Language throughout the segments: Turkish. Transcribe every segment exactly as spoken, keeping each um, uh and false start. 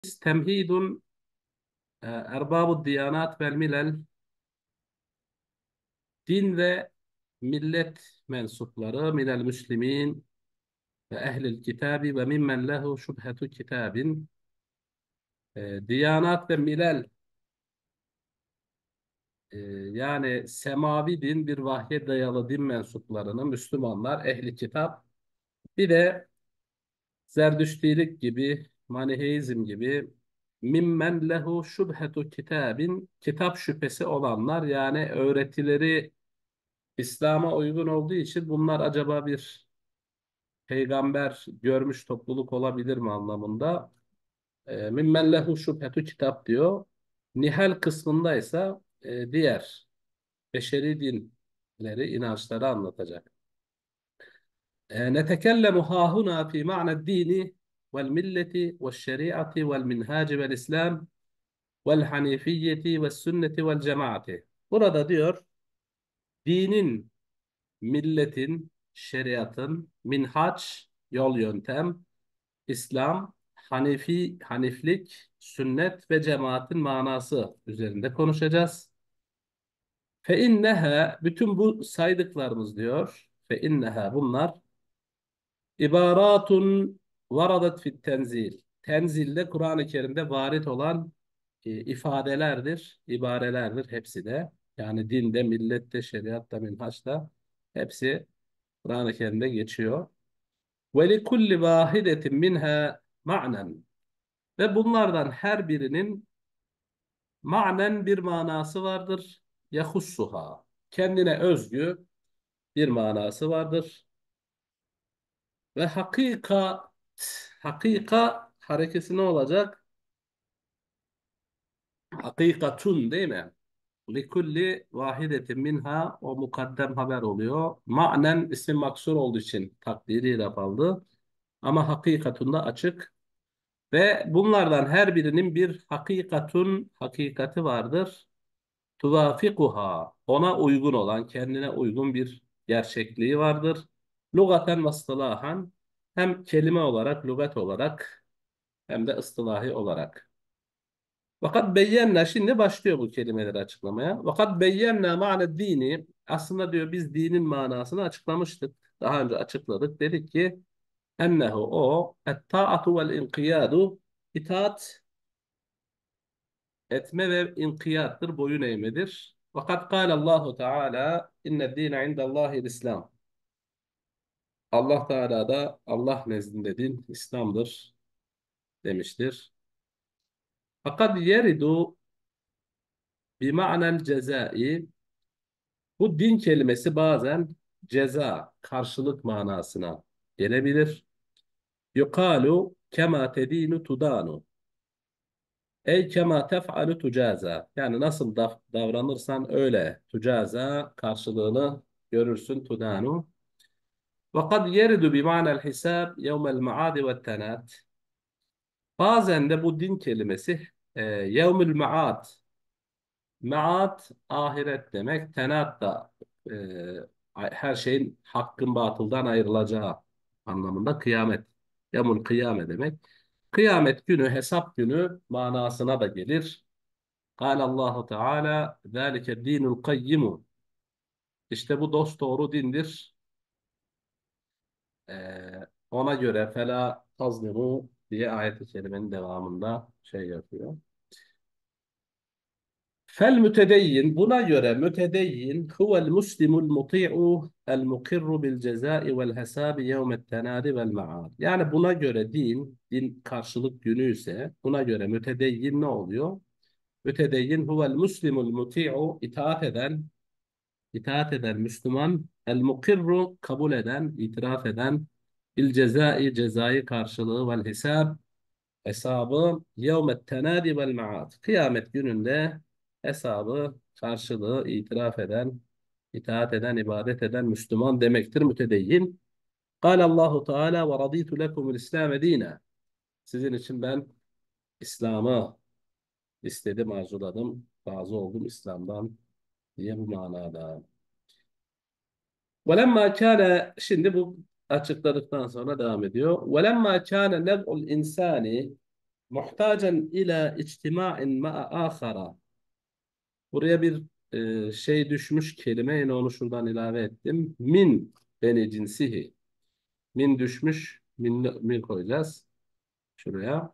Temhidun e, Erbabu Diyanat vel Milel, din ve millet mensupları minel müslimin ve ehlil kitabi ve mimmen lehu şubhetu kitabin. E, Diyanat ve milel, e, yani semavi din, bir vahye dayalı din mensuplarını Müslümanlar, ehli kitap, bir de Zerdüştilik gibi, Maniheizm gibi mimmen lehu şubhetu kitabin, kitap şüphesi olanlar, yani öğretileri İslam'a uygun olduğu için bunlar acaba bir peygamber görmüş topluluk olabilir mi anlamında. E, mimmen lehu şüphetü kitap diyor. Nihal kısmında ise e, diğer beşeri dinleri, inançları anlatacak. E, netekellemu hahuna fi ma'na dini vel milleti vel şeriatı vel minhaci vel islam vel hanifiyeti vel sünneti vel cemaati. Burada diyor dinin, milletin, şeriatın, minhaç, yol yöntem, İslam, Hanefi, Haniflik, sünnet ve cemaatin manası üzerinde konuşacağız. Fe inneha, bütün bu saydıklarımız diyor. Fe inneha, bunlar ibaratun varadat fit tenzil. Tenzilde, Kur'an-ı Kerim'de varit olan e, ifadelerdir, ibarelerdir hepsi de. Yani dinde, millette, şeriatta, minhaçta hepsi Kur'an-ı Kerim'de geçiyor. Ve li kulli vahidetin minha ma'nen. Ve bunlardan her birinin manen, bir manası vardır. Yahussuha. Kendine özgü bir manası vardır. Ve hakikat, hakika harekesi ne olacak? Hakikatun değil mi? Li kulli vahidetin minha, o mukaddem haber oluyor. Manen isim maksur olduğu için takdiriyle kaldı. Ama hakikatunda açık. Ve bunlardan her birinin bir hakikatun, hakikati vardır. Tuvafikuha, ona uygun olan, kendine uygun bir gerçekliği vardır. Lugaten ve ıstılahan, hem kelime olarak, lügat olarak, hem de ıstılahi olarak. Fakat beyyenna, şimdi başlıyor bu kelimeleri açıklamaya. Fakat beyyenna ma'ne dini, aslında diyor biz dinin manasını açıklamıştık. Daha önce açıkladık. Dedik ki ennehu, o et-ta'atu vel inkiyadu, itaat etme ve inkiyattır, boyun eğmedir. Fakat kâlallahu Teala inne dîne indellâhil İslam. Allah Teala da Allah nezdinde din İslam'dır demiştir. Fakat yeridu bi ma'nel cezai, bu din kelimesi bazen ceza, karşılık manasına gelebilir. Yukalu kema tedinu tudanu. Ey kema tef'alu tucaza. Yani nasıl dav- davranırsan öyle. Tucaza, karşılığını görürsün. Tudanu. Ve kad yeridu bi ma'nel hisab yevmel maadi ve tenat. Bazen de bu din kelimesi e, yevmül maad. Maad ahiret demek. Tenat da e, her şeyin hakkın batıldan ayrılacağı anlamında, kıyamet. Yevmül kıyame demek. Kıyamet günü, hesap günü manasına da gelir. Kâle Allahu Teala zâlike dînul kayyimu. İşte bu dosdoğru dindir. Ee, ona göre fela tazlimu diye ayet-i kerimenin devamında şey yapıyor. Fel mütedeyyin, buna göre mütedeyyin huvel muslimul muti'u el mukirru bil cezai vel hesabi yevmet tenadi vel ma'ad. Yani buna göre din, din karşılık günü ise buna göre mütedeyyin ne oluyor? Mütedeyyin huvel muslimul muti'u, itaat eden, itaat eden Müslüman, el mukirru, kabul eden, itiraf eden, il cezai, cezai karşılığı, vel hesab, hesabı, yevmet tenadi vel maat, kıyamet gününde hesabı, karşılığı itiraf eden, itaat eden, ibadet eden Müslüman demektir mütedeyyin. Kâle Allahu Teala ve radîtu lekumul İslâme dîne. Sizin için ben İslam'ı istedim, arzuladım, razı oldum İslam'dan diye, bu manada. وَلَمَّا كَانَ, şimdi bu açıkladıktan sonra devam ediyor. وَلَمَّا كَانَ نَبْعُ الْاِنْسَانِ, muhtacen ila içtima'in ma'a akhara. Buraya bir e, şey düşmüş kelime, yine onu şuradan ilave ettim. Min beni cinsihi. Min düşmüş. Min, min koyacağız şuraya.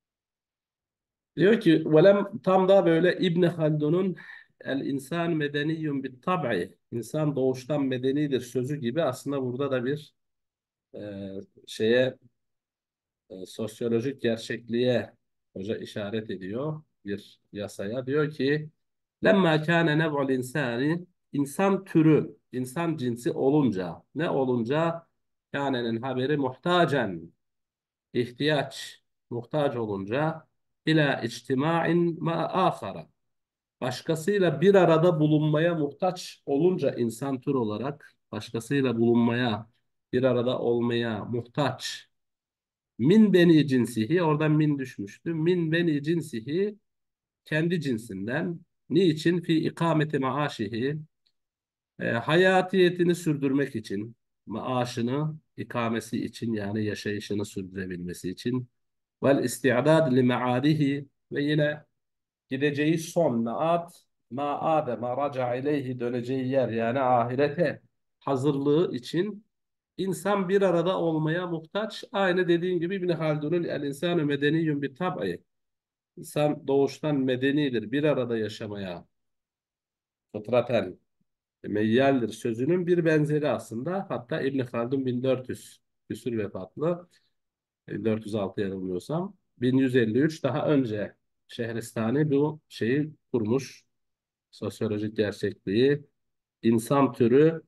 Diyor ki velem, tam da böyle İbn Haldun'un el insan medeniyyun bit tab'i, insan doğuştan medenidir sözü gibi, aslında burada da bir e, şeye, e, sosyolojik gerçekliğe hoca işaret ediyor, bir yasaya. Diyor ki lemma kâne nev'ul insani, insan türü, insan cinsi olunca, ne olunca? Kâne'nin haberi muhtacen, ihtiyaç, muhtaç olunca, ila içtima'in ma ahara, başkasıyla bir arada bulunmaya muhtaç olunca, insan tür olarak başkasıyla bulunmaya, bir arada olmaya muhtaç. Min beni cinsihi, oradan min düşmüştü. Min beni cinsihi, kendi cinsinden. Niçin? Fi ikameti maaşihi, e, hayatiyetini sürdürmek için, maaşını ikamesi için, yani yaşayışını sürdürebilmesi için. Vel isti'dad li maadihi, ve yine gideceği son maat, maade ma raca ileyhi, döneceği yer yani ahirete hazırlığı için insan bir arada olmaya muhtaç. Aynı dediğim gibi İbn Haldun'un el insanu medeniyyun bi tab'i, İnsan doğuştan medenidir, bir arada yaşamaya fıtraten meyyaldir sözünün bir benzeri aslında. Hatta İbn Haldun bin dört yüz küsur vefatlı, dört yüz altı yanılmıyorsam, bin yüz elli üç daha önce Şehristani bu şeyi kurmuş. Sosyolojik gerçekliği, insan türü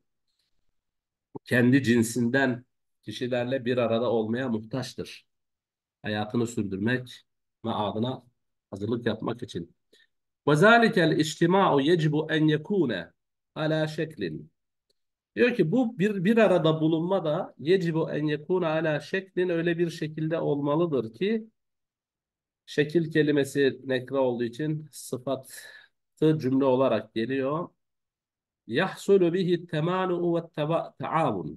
kendi cinsinden kişilerle bir arada olmaya muhtaçtır. Hayatını sürdürmek ve adına hazırlık yapmak için. وَذَٰلِكَ الْاِجْتِمَاعُ يَجِبُ اَنْ يَكُونَ عَلَى şeklin. Diyor ki bu bir, bir arada bulunma da yecibu en yekuna ala şeklin, öyle bir şekilde olmalıdır ki, şekil kelimesi nekre olduğu için sıfatı cümle olarak geliyor. Yahsulu bihi temanu ve taavun.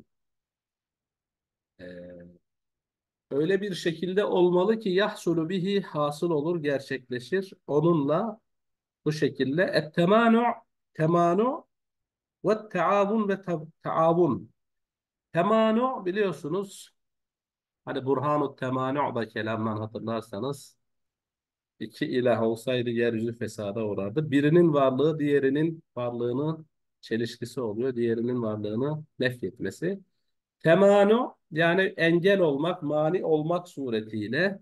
Ee, öyle bir şekilde olmalı ki yahsulu bihi, hasıl olur, gerçekleşir. Onunla bu şekilde ettemanu, temanu ve taavun ve ta- taavun. Temanu biliyorsunuz, hani Burhanu Temanu da kelamdan hatırlarsanız, iki ilah olsaydı yeryüzü fesada uğrardı. Birinin varlığı diğerinin varlığını çelişkisi oluyor. Diğerinin varlığını nefyetmesi. Temanu yani engel olmak, mani olmak suretiyle,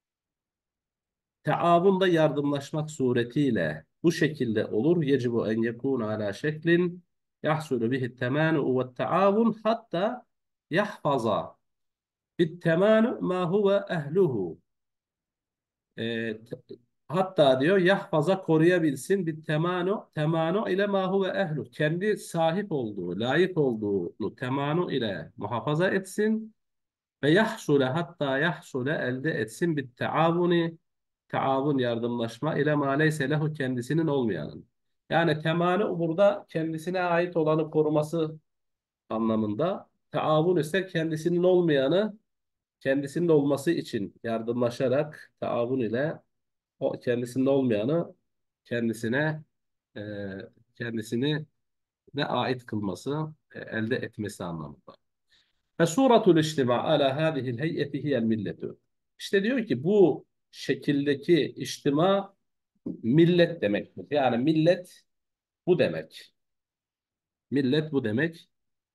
taavun da yardımlaşmak suretiyle bu şekilde olur. Yecibu en yekûne ala şeklin yahsulu bihi temanu ve taavun, hatta yahfaza bit temanu ma huve ehluhu. E, t- hatta diyor yahfaza, koruyabilsin, bir temanu, temanu ile ma huve ehlu, kendi sahip olduğu, layık olduğunu temanu ile muhafaza etsin. Ve yahsule, hatta yahsule, elde etsin, bir taavuni, taavun, yardımlaşma ile ma leyse lehu, kendisinin olmayanın. Yani temanu burada kendisine ait olanı koruması anlamında. Taavun ise kendisinin olmayanı kendisinin olması için yardımlaşarak, taavun ile o kendisinde olmayanı kendisine, e, kendisini ne ait kılması, e, elde etmesi anlamında. Ve suratul içtima ala hadihil heyeti hiyel milletu. İşte diyor ki bu şekildeki içtima millet demektir. Yani millet bu demek. Millet bu demek.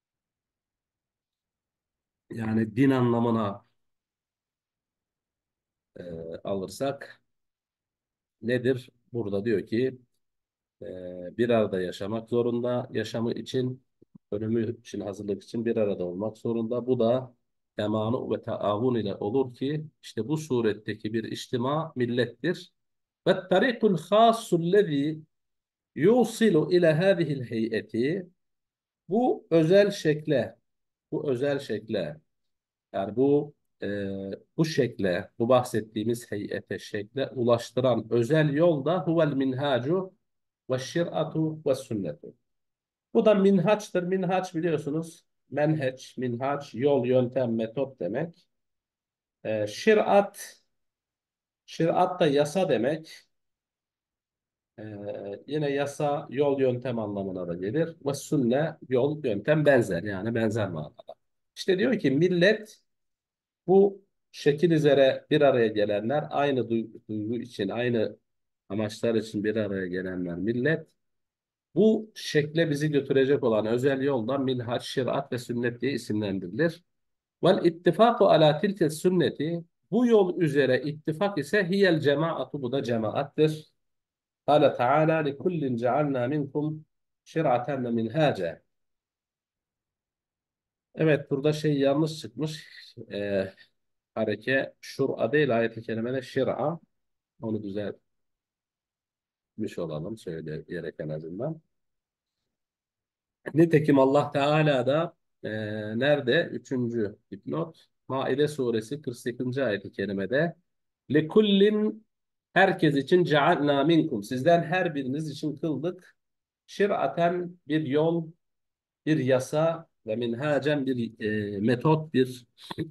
Yani din anlamına e, alırsak nedir? Burada diyor ki Ee, bir arada yaşamak zorunda. Yaşamı için, ölümü için hazırlık için bir arada olmak zorunda. Bu da temanu ve taavun ile olur ki, işte bu suretteki bir içtima millettir. Ve tarikul khassul lezî yusilu ile hâzihil heyeti, bu özel şekle, bu özel şekle, yani bu e, bu şekle, bu bahsettiğimiz heyete, şekle ulaştıran özel yol da huvel minhacu ve şir'atu ve sünnetu. Bu da minhaçtır. Minhaç biliyorsunuz. Menheç, minhaç, yol, yöntem, metot demek. Ee, şirat, Şeriat da yasa demek. Ee, yine yasa yol yöntem anlamına da gelir. Ve sünne yol yöntem benzer yani benzer manada. İşte diyor ki millet bu şekil üzere bir araya gelenler aynı duygu, duygu için aynı amaçlar için bir araya gelenler millet bu şekle bizi götürecek olan özel yoldan minhaç, şeriat ve sünnet diye isimlendirilir. Vel ittifaku ala tilke sünneti bu yol üzere ittifak ise hiyel cemaatu bu da cemaattir. Kâle Teala li kullin cealna minkum şir'aten ve minhace. Evet burada şey yanlış çıkmış. Ee, hareke şur'a değil ayet-i kerimede şir'a. Onu düzeltmiş olalım söyleyerek en azından. Nitekim Allah Teala da e, nerede? Üçüncü dipnot. Maide suresi kırk sekizinci ayet-i kerimede lekullin herkes için cealna minkum sizden her biriniz için kıldık. Şir'aten bir yol, bir yasa ve minhacen bir e, metot, bir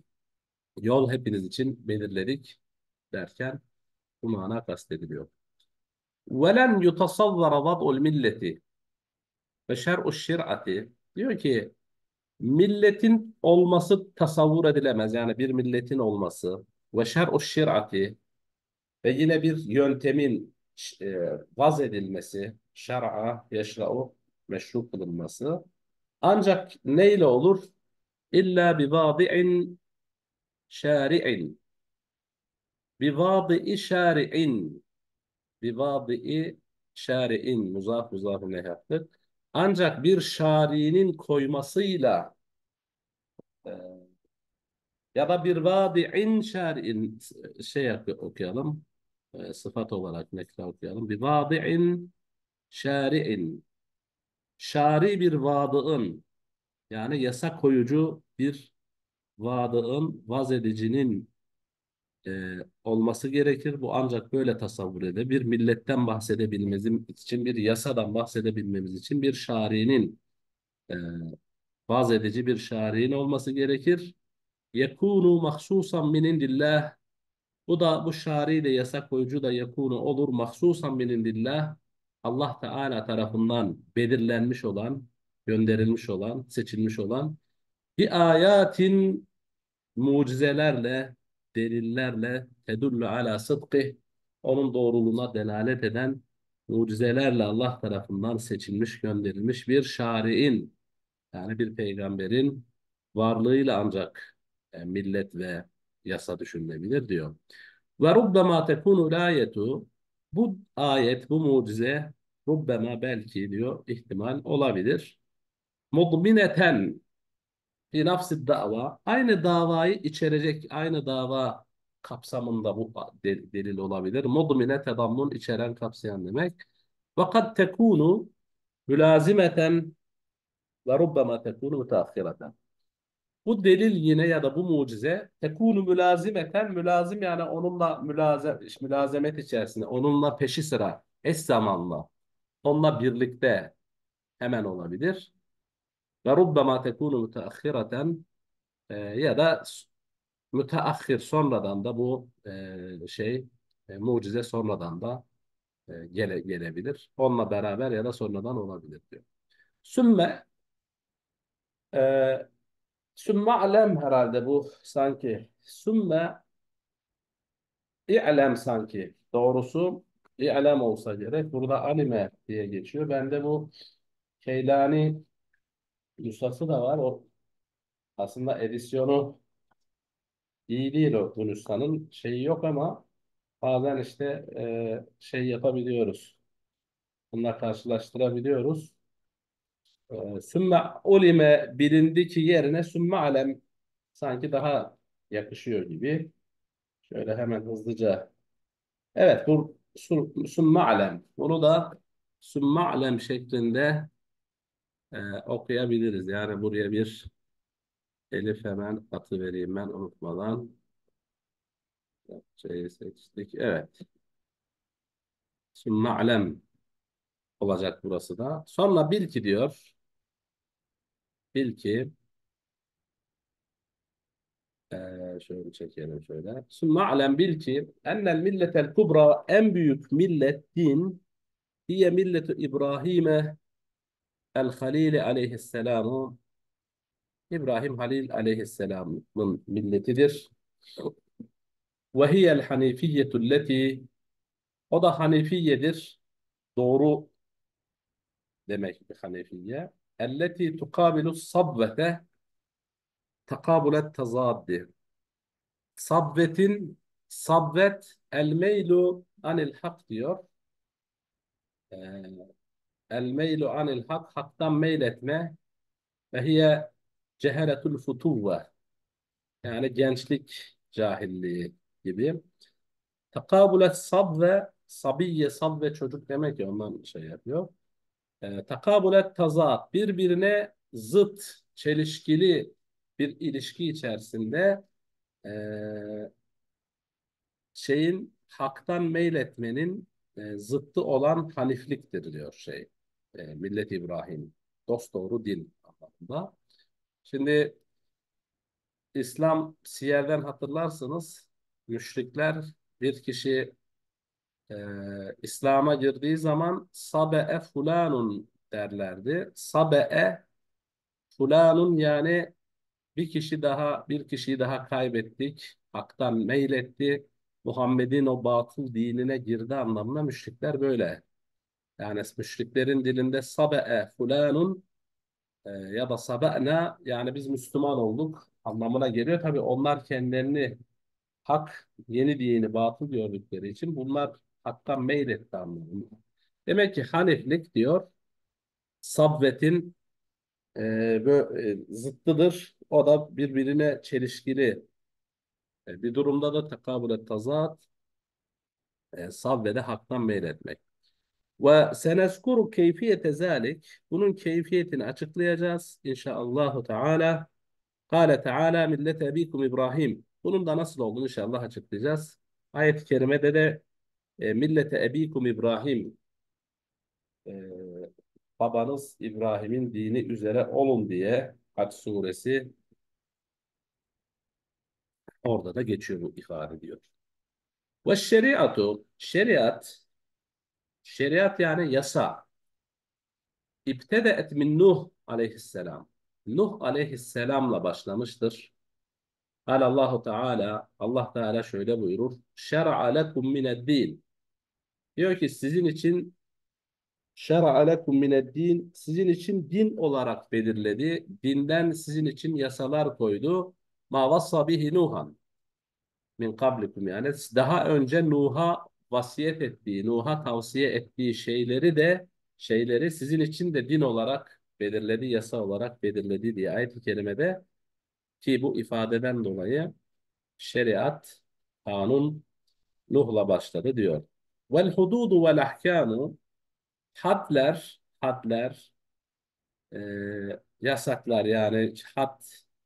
yol hepiniz için belirledik derken bu mana kastediliyor. وَلَنْ يُتَصَوَّرَ وَضْعُ الْمِلَّةِ ve şer'u şir'ati diyor ki milletin olması tasavvur edilemez. Yani bir milletin olması ve şer'u şir'ati ve yine bir yöntemin e, vaz edilmesi, şer'a, yeşra'u meşru kılınması ancak neyle olur? İlla bi vadi'in şari'in bi vadi'i şari'in bi vadi'i şari'in muzaf muzaf ne yaptık? Ancak bir şari'nin koymasıyla e, ya da bir vadi'in şer'in şey okuyalım. E, sıfat olarak nekre okuyalım. Bir vadi'in şer'in şari bir vadıın yani yasa koyucu bir vadıın vaz edicinin e, olması gerekir. Bu ancak böyle tasavvur edilir. Bir milletten bahsedebilmemiz için bir yasadan bahsedebilmemiz için bir şari'nin e, vaz edici bir şari'nin olması gerekir. Yekunu mahsusan min indillah. Bu da bu şari de yasak koyucu da yakunu olur mahsusan min indillah. Allah Teala tarafından belirlenmiş olan, gönderilmiş olan, seçilmiş olan bir ayatin mucizelerle, delillerle tedullu ala sıdkih onun doğruluğuna delalet eden mucizelerle Allah tarafından seçilmiş, gönderilmiş bir şari'in yani bir peygamberin varlığıyla ancak e, millet ve yasa düşünülebilir diyor. Ve rubbema tekunu ayetu bu ayet, bu mucize rubbema belki diyor ihtimal olabilir. Mudmineten fi nafsi dava aynı davayı içerecek, aynı dava kapsamında bu de- delil olabilir. Mudmine tedammun içeren, kapsayan demek. Fakat tekunu mülazimeten ve rubbema tekunu müteahhireten. Bu delil yine ya da bu mucize tekunu mülazimeten mülazim yani onunla mülazem, mülazemet içerisinde onunla peşi sıra eş zamanlı onunla birlikte hemen olabilir. Ve rubbema tekunu müteahhireten e, ya da müteahhir sonradan da bu e, şey e, mucize sonradan da e, gele, gelebilir. Onunla beraber ya da sonradan olabilir diyor. Sümme e, sümme alem herhalde bu sanki. Sümme İ'lem sanki. Doğrusu İ'lem olsa gerek. Burada anime diye geçiyor. Bende bu Keylani nüshası da var. O aslında edisyonu iyi değil o bu nüshanın. Şeyi yok ama bazen işte e, şey yapabiliyoruz. Bunlar karşılaştırabiliyoruz. E, sümme ulime bilindi ki yerine sümme alem sanki daha yakışıyor gibi. Şöyle hemen hızlıca. Evet bu su- sümme alem. Bunu da sümme alem şeklinde e, okuyabiliriz. Yani buraya bir elif hemen atıvereyim ben unutmadan. Şeyi seçtik. Evet. Sümme alem olacak burası da. Sonra bil ki diyor. Bil ki Ee, şöyle çekelim şöyle. Sümme alem bil ki ennel milletel kubra en büyük millet din hiye milletu İbrahim'e el Halil aleyhisselamu İbrahim Halil aleyhisselamın milletidir. Ve hiyel hanifiyyetu leti o da Hanifiyedir. Doğru demek bir Hanifiye. Elleti tukabilu sabvete takabulet tazaddi. Sabvetin sabvet el meylu anil hak diyor. Ee, El meylu anil hak haktan meyletme ve hiye cehaletul futuvve yani gençlik cahilliği gibi. Takabulet sabve sabiyye sabve çocuk demek ya ondan şey yapıyor. E, takabulet tazat birbirine zıt, çelişkili bir ilişki içerisinde e, şeyin haktan meyletmenin e, zıttı olan hanifliktir diyor şey. E, Millet İbrahim. Dosdoğru din anlamında. Şimdi İslam siyerden hatırlarsınız müşrikler bir kişi e, İslam'a girdiği zaman sabe'e fulanun derlerdi. Sabe'e fulanun yani bir kişi daha bir kişiyi daha kaybettik. Hak'tan meyletti. Muhammed'in o batıl dinine girdi anlamına müşrikler böyle. Yani müşriklerin dilinde sabe'e fulanun e, ya da sabe'na yani biz Müslüman olduk anlamına geliyor. Tabii onlar kendilerini hak yeni dini batıl gördükleri için bunlar haktan meyletti anlamında. Demek ki Haniflik diyor sabvetin e, bö- e, zıttıdır. O da birbirine çelişkili e, bir durumda da tekabüle tazat e, sabvede haktan meyletmek. Ve seneskuru keyfiyete zalik bunun keyfiyetini açıklayacağız inşaallahu teala. Kâle teala millete ebikum İbrahim. Bunun da nasıl olduğunu inşallah açıklayacağız. Ayet-i kerimede de e, millete ebikum İbrahim e, babanız İbrahim'in dini üzere olun diye Hac suresi orada da geçiyor bu ifade diyor. Ve şeriatı şeriat şeriat yani yasa İbtedeet min Nuh aleyhisselam. Nuh aleyhisselamla başlamıştır. Allahu Teala Allah Teala şöyle buyurur. Şer'a lekum mined-din. Diyor ki sizin için şer'a lekum mined-din sizin için din olarak belirledi. Dinden sizin için yasalar koydu. Ma vassa bihi Nuhan min kablikum yani daha önce Nuh'a vasiyet ettiği, Nuh'a tavsiye ettiği şeyleri de şeyleri sizin için de din olarak belirledi, yasa olarak belirledi diye ayet-i kerimede ki bu ifadeden dolayı şeriat, kanun Nuh'la başladı diyor. Vel hududu vel ahkamu hadler, hadler, e, yasaklar yani had,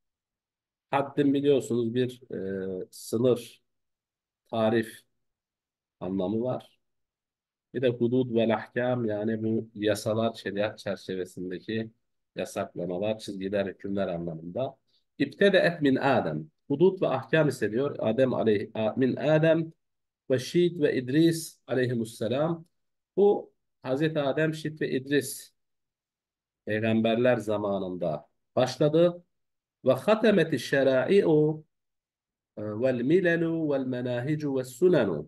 haddin biliyorsunuz bir e, sınır, tarif anlamı var. Bir de hudud ve ahkam yani bu yasalar, şeriat çerçevesindeki yasaklamalar, çizgiler, hükümler anlamında. İbtede'et min Adem. Hudud ve ahkam ise diyor Adem aleyh, min Adem ve Şit ve İdris aleyhimusselam. Bu Hazreti Adem, Şit ve İdris peygamberler zamanında başladı. Ve hatemeti şerai'u vel milelu vel menahicu ve sunenu.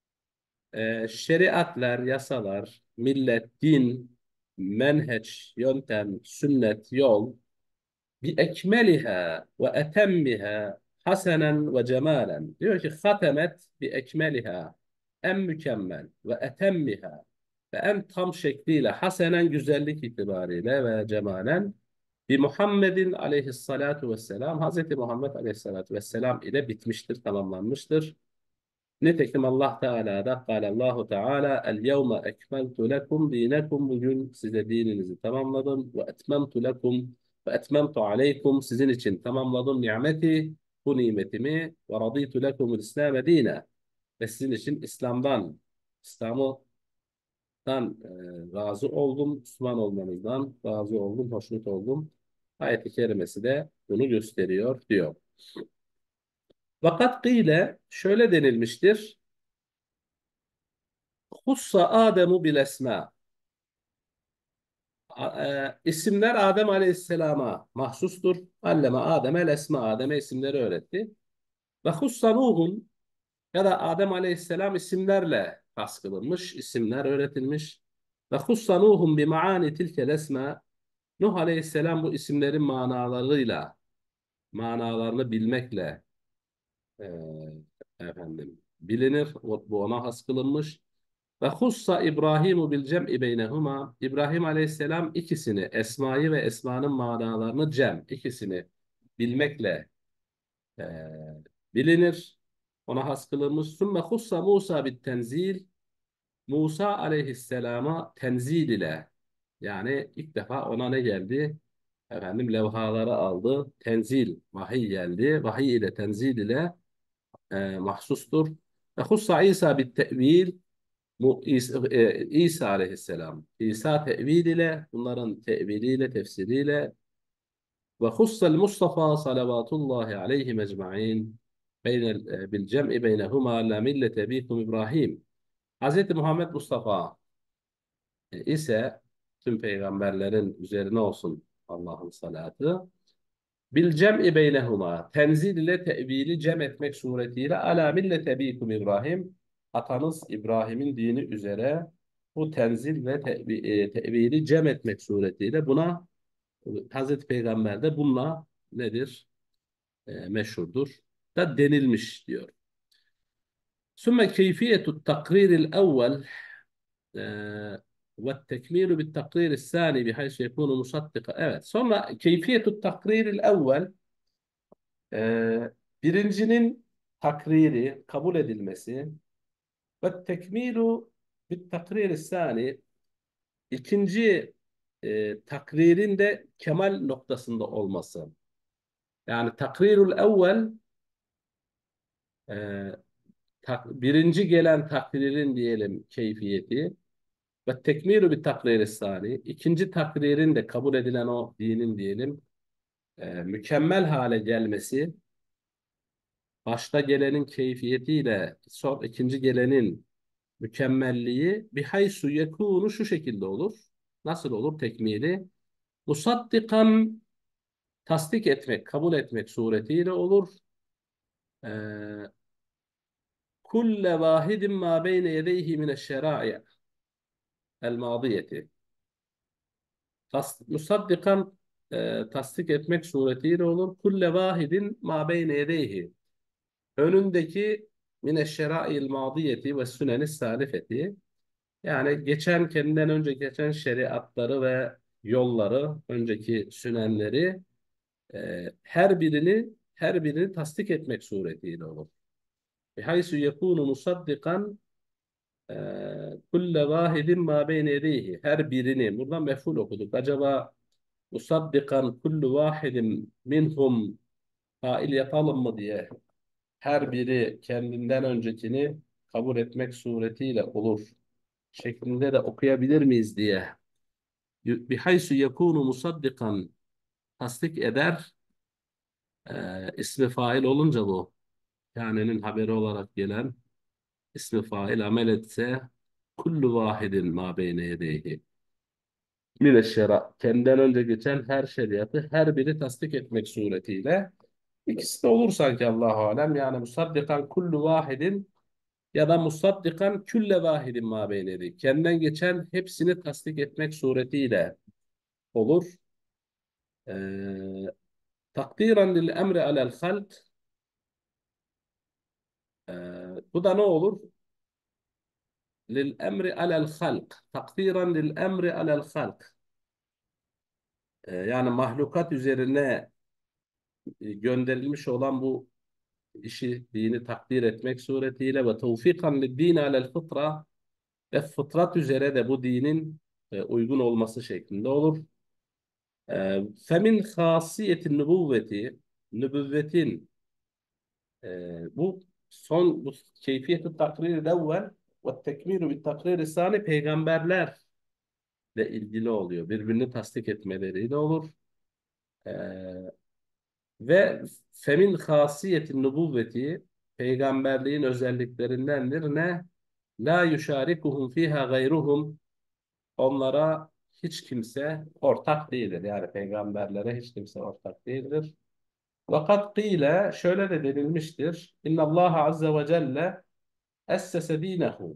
e, şeriatlar, yasalar, millet, din, menheç, yöntem, sünnet, yol bi ekmeliha ve etemmiha hasenen ve cemalen. Diyor ki hatemet bi ekmeliha en mükemmel ve etemmiha ve en tam şekliyle hasenen güzellik itibariyle ve cemalen bi Muhammedin aleyhissalatu vesselam Hazreti Muhammed aleyhissalatu vesselam ile bitmiştir, tamamlanmıştır. Nitekim Allah Teala'da Allahu Teala el yevme ekmeltu lekum dinekum bugün size dininizi tamamladım ve etmemtu lekum ve etmemtu aleykum sizin için tamamladım nimeti bu nimetimi ve raditu lekumul İslam dine ve sizin için İslam'dan İslam'dan e, razı oldum Müslüman olmanızdan razı oldum hoşnut oldum ayet-i kerimesi de bunu gösteriyor diyor. Fakat kıyle şöyle denilmiştir. Hussa Ademu bil esma. A- e, isimler Adem Aleyhisselam'a mahsustur. Alleme Adem el esma. Adem'e isimleri öğretti. Ve hussa Nuhun, ya da Adem Aleyhisselam isimlerle has kılınmış, isimler öğretilmiş. Ve hussa Nuhun bi maani tilkel esma. Nuh Aleyhisselam bu isimlerin manalarıyla, manalarını bilmekle e, efendim bilinir. O- Bu ona has kılınmış. Ve hussa İbrahimu bil cem'i beynehuma. İbrahim Aleyhisselam ikisini, esmayı ve esmanın manalarını cem, ikisini bilmekle e, bilinir. Ona has kılınmış. Sümme hussa Musa bit tenzil. Musa Aleyhisselam'a tenzil ile, yani ilk defa ona ne geldi? Efendim levhaları aldı. Tenzil, vahiy geldi. Vahiy ile tenzil ile e, mahsustur. Ve hussa İsa bit tevil. Bu İsa, e, İsa Aleyhisselam. İsa tevil ile, bunların teviliyle, tefsiriyle, ve hussal Mustafa salavatullahi aleyhi mecma'in beynel, e, bil cem'i beynehuma la millete bikum İbrahim. Hz. Muhammed Mustafa e, ise tüm peygamberlerin üzerine olsun Allah'ın salatı. Bil cem'i beynehuma. Tenzil ile tevili cem etmek suretiyle ala millete bikum İbrahim. Atanız İbrahim'in dini üzere bu tenzil ve tevi, e, tevili cem etmek suretiyle buna Hazreti Peygamber de bununla nedir? E, meşhurdur. Da denilmiş diyor. Sümme keyfiyetu takriri evvel ve tekmilu bit takriri sani bihaysu yekunu musaddıka. Evet. Sonra keyfiyetu takriri evvel, Ee, birincinin takriri, kabul edilmesi, ve tekmilu bit takriri sani, ikinci e, takririn de kemal noktasında olması. Yani takrirul evvel, e, tak- birinci gelen takririn diyelim keyfiyeti, ve tekmilu bit takriri sani, ikinci takririn de kabul edilen o dinin diyelim e, mükemmel hale gelmesi, başta gelenin keyfiyetiyle son ikinci gelenin mükemmelliği bihaysu yekunu şu şekilde olur. Nasıl olur tekmili? Musaddikan, tasdik etmek, kabul etmek suretiyle olur. Ee, Kulle vahidin ma beyne yedeyhi mineşşerai el madiyeti. Tas, musaddikan e, tasdik etmek suretiyle olur. Kulle vahidin ma beyne yedeyhi. Önündeki mineşşerai madiyeti ve süneni salifeti. Yani geçen, kendinden önce geçen şeriatları ve yolları, önceki sünenleri, e, her birini her birini tasdik etmek suretiyle olur. Bihaysu yekunu musaddikan e, kulle vahidin ma beyne yedeyhi. Her birini, buradan mef'ul okuduk. Acaba musaddikan kullu vahidin minhum fail yapalım mı diye, her biri kendinden öncekini kabul etmek suretiyle olur şeklinde de okuyabilir miyiz diye, bihaysu yekunu musaddikan tasdik eder, e, ismi fail olunca bu kânenin haberi olarak gelen ismi fail amel etse kullu vahidin ma beyne yedeyhi mineşşera, kendinden önce geçen her şeriatı her biri tasdik etmek suretiyle, ikisi de olur sanki, Allahu alem, yani musaddikan kullu vahidin ya da musaddikan külle vahidin ma beyne yedeyhi, kendinden geçen hepsini tasdik etmek suretiyle olur. Ee, Takdiren lil emri alel halk. Ee, bu da ne olur? Lil emri alel halk. Takdiren lil emri alel halk. Ee, yani mahlukat üzerine e, gönderilmiş olan bu işi, dini takdir etmek suretiyle, ve tevfikan lid din alel fıtra, ve fıtrat üzere de bu dinin e, uygun olması şeklinde olur. Ee, Femin hasiyetin nübüvveti, nübüvvetin, Ee, bu son, bu keyfiyet-i takrir evvel ve tekmilu bir takrir sani, peygamberlerle ilgili oluyor. Birbirini tasdik etmeleriyle olur. Ee, Ve femin hasiyetin nubuvveti, peygamberliğin özelliklerindendir ne? La yuşarikuhum fiha gayruhum, onlara hiç kimse ortak değildir. Yani peygamberlere hiç kimse ortak değildir. Fakat kıyle, şöyle de denilmiştir. İnna Allah azze ve celle essese dinehu.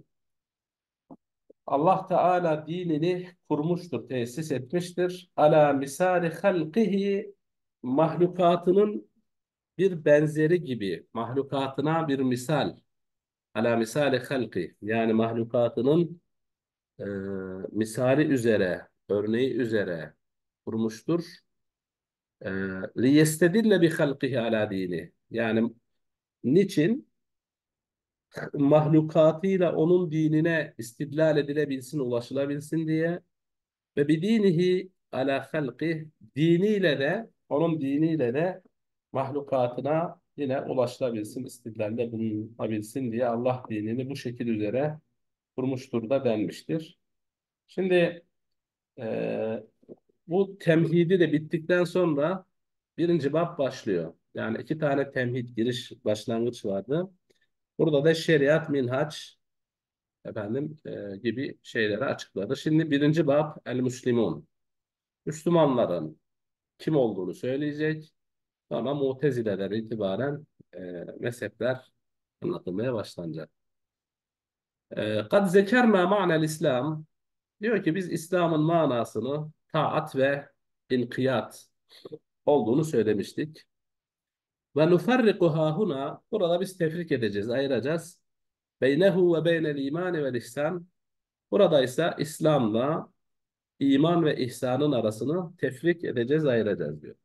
Allah Teala dinini kurmuştur, tesis etmiştir. Ala misali halqihi, mahlukatının bir benzeri gibi, mahlukatına bir misal. Ala misali halqi, yani mahlukatının e, misali üzere, örneği üzere kurmuştur. E, liyestedille bi halqihi ala dini. Yani niçin? Mahlukatıyla onun dinine istidlal edilebilsin, ulaşılabilsin diye. Ve bidinihi ala halqih, diniyle de onun diniyle de mahlukatına yine ulaşılabilsin, istidlalde bulunabilsin diye Allah dinini bu şekil üzere kurmuştur da denmiştir. Şimdi e, bu temhidi de bittikten sonra birinci bab başlıyor. Yani iki tane temhid giriş başlangıç vardı. Burada da şeriat, minhaç efendim e, gibi şeyleri açıkladı. Şimdi birinci bab el Müslimun. Müslümanların kim olduğunu söyleyecek. Sonra Mutezile'den itibaren e, mezhepler anlatılmaya başlanacak. E, Kad zekerna ma'nel İslam, diyor ki biz İslam'ın manasını taat ve inkiyat olduğunu söylemiştik. Ve nufarriku hahuna, burada biz tefrik edeceğiz, ayıracağız. Beynehu ve beynel imani ve ihsan. Burada ise İslam'la iman ve ihsanın arasını tefrik edeceğiz, ayıracağız diyor.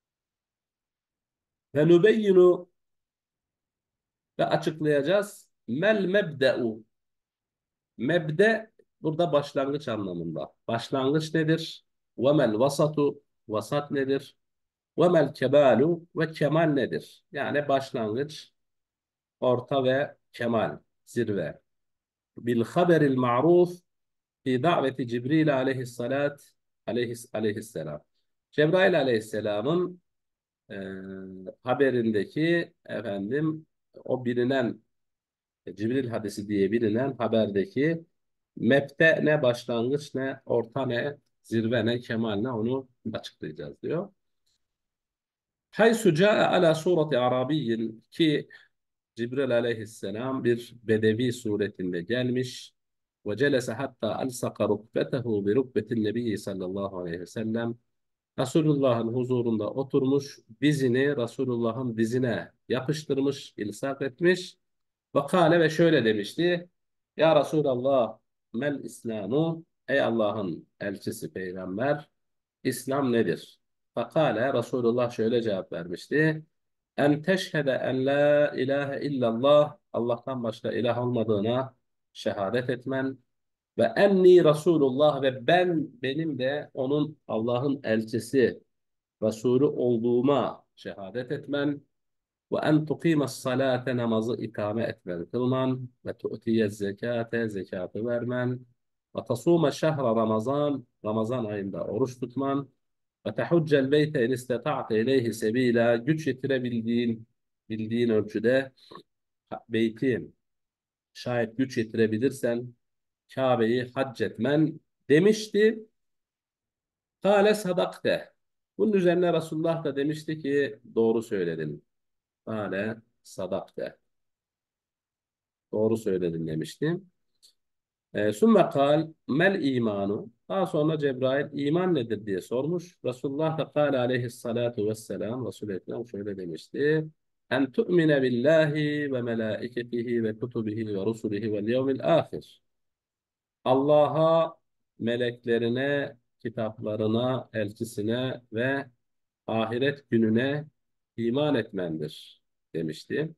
Ve nubeyyinu, ve açıklayacağız. Mel mebde'u. Mebde burada başlangıç anlamında. Başlangıç nedir? Ve mel vasatu. Vasat nedir? Ve mel kemalu. Ve kemal nedir? Yani başlangıç, orta ve kemal, zirve. Bil haberil ma'ruf fi daveti Cibril aleyhissalat aleyhis, aleyhisselam. Cebrail aleyhisselamın e, haberindeki efendim o bilinen Cibril hadisi diye bilinen haberdeki mebde ne, başlangıç ne, orta ne, zirve ne, kemal ne, onu açıklayacağız diyor. Haysu ca'e ala sureti Arabiyyin, ki Cibril aleyhisselam bir bedevi suretinde gelmiş ve celese hatta alsaka rukbetehu bi rukbetin nebiyyi sallallahu aleyhi ve sellem, Resulullah'ın huzurunda oturmuş, dizini Resulullah'ın dizine yapıştırmış, ilsak etmiş. Ve kâle, ve şöyle demişti. Ya Resulallah, mel İslamu, ey Allah'ın elçisi peygamber, İslam nedir? Fakale, Resulullah şöyle cevap vermişti. En teşhede en la ilahe illallah, Allah'tan başka ilah olmadığına şehadet etmen, ve enni Resulullah, ve ben, benim de onun, Allah'ın elçisi, Resulü olduğuma şehadet etmen, ve en tukimes salate, namazı ikame etmen, kılman, ve tu'tiye zekate, zekatı vermen, ve tasume şehre Ramazan, Ramazan ayında oruç tutman, ve tehuccel beyte en istata'te ileyhi sebila, güç yetirebildiğin bildiğin ölçüde beyti, şayet güç yetirebilirsen Kabe'yi hac etmen demişti. Kale sadakte. Bunun üzerine Resulullah da demişti ki doğru söyledin. Kale sadakte. Doğru söyledin demişti. E, Sümme kal mel imanu. Daha sonra Cebrail iman nedir diye sormuş. Resulullah da kâle aleyhissalatu vesselam, Resul-i Ekrem şöyle demişti. En tu'mine billahi ve melaiketihi ve kutubihi ve rusulihi vel yevmil ahir. Allah'a, meleklerine, kitaplarına, elçisine ve ahiret gününe iman etmendir demişti.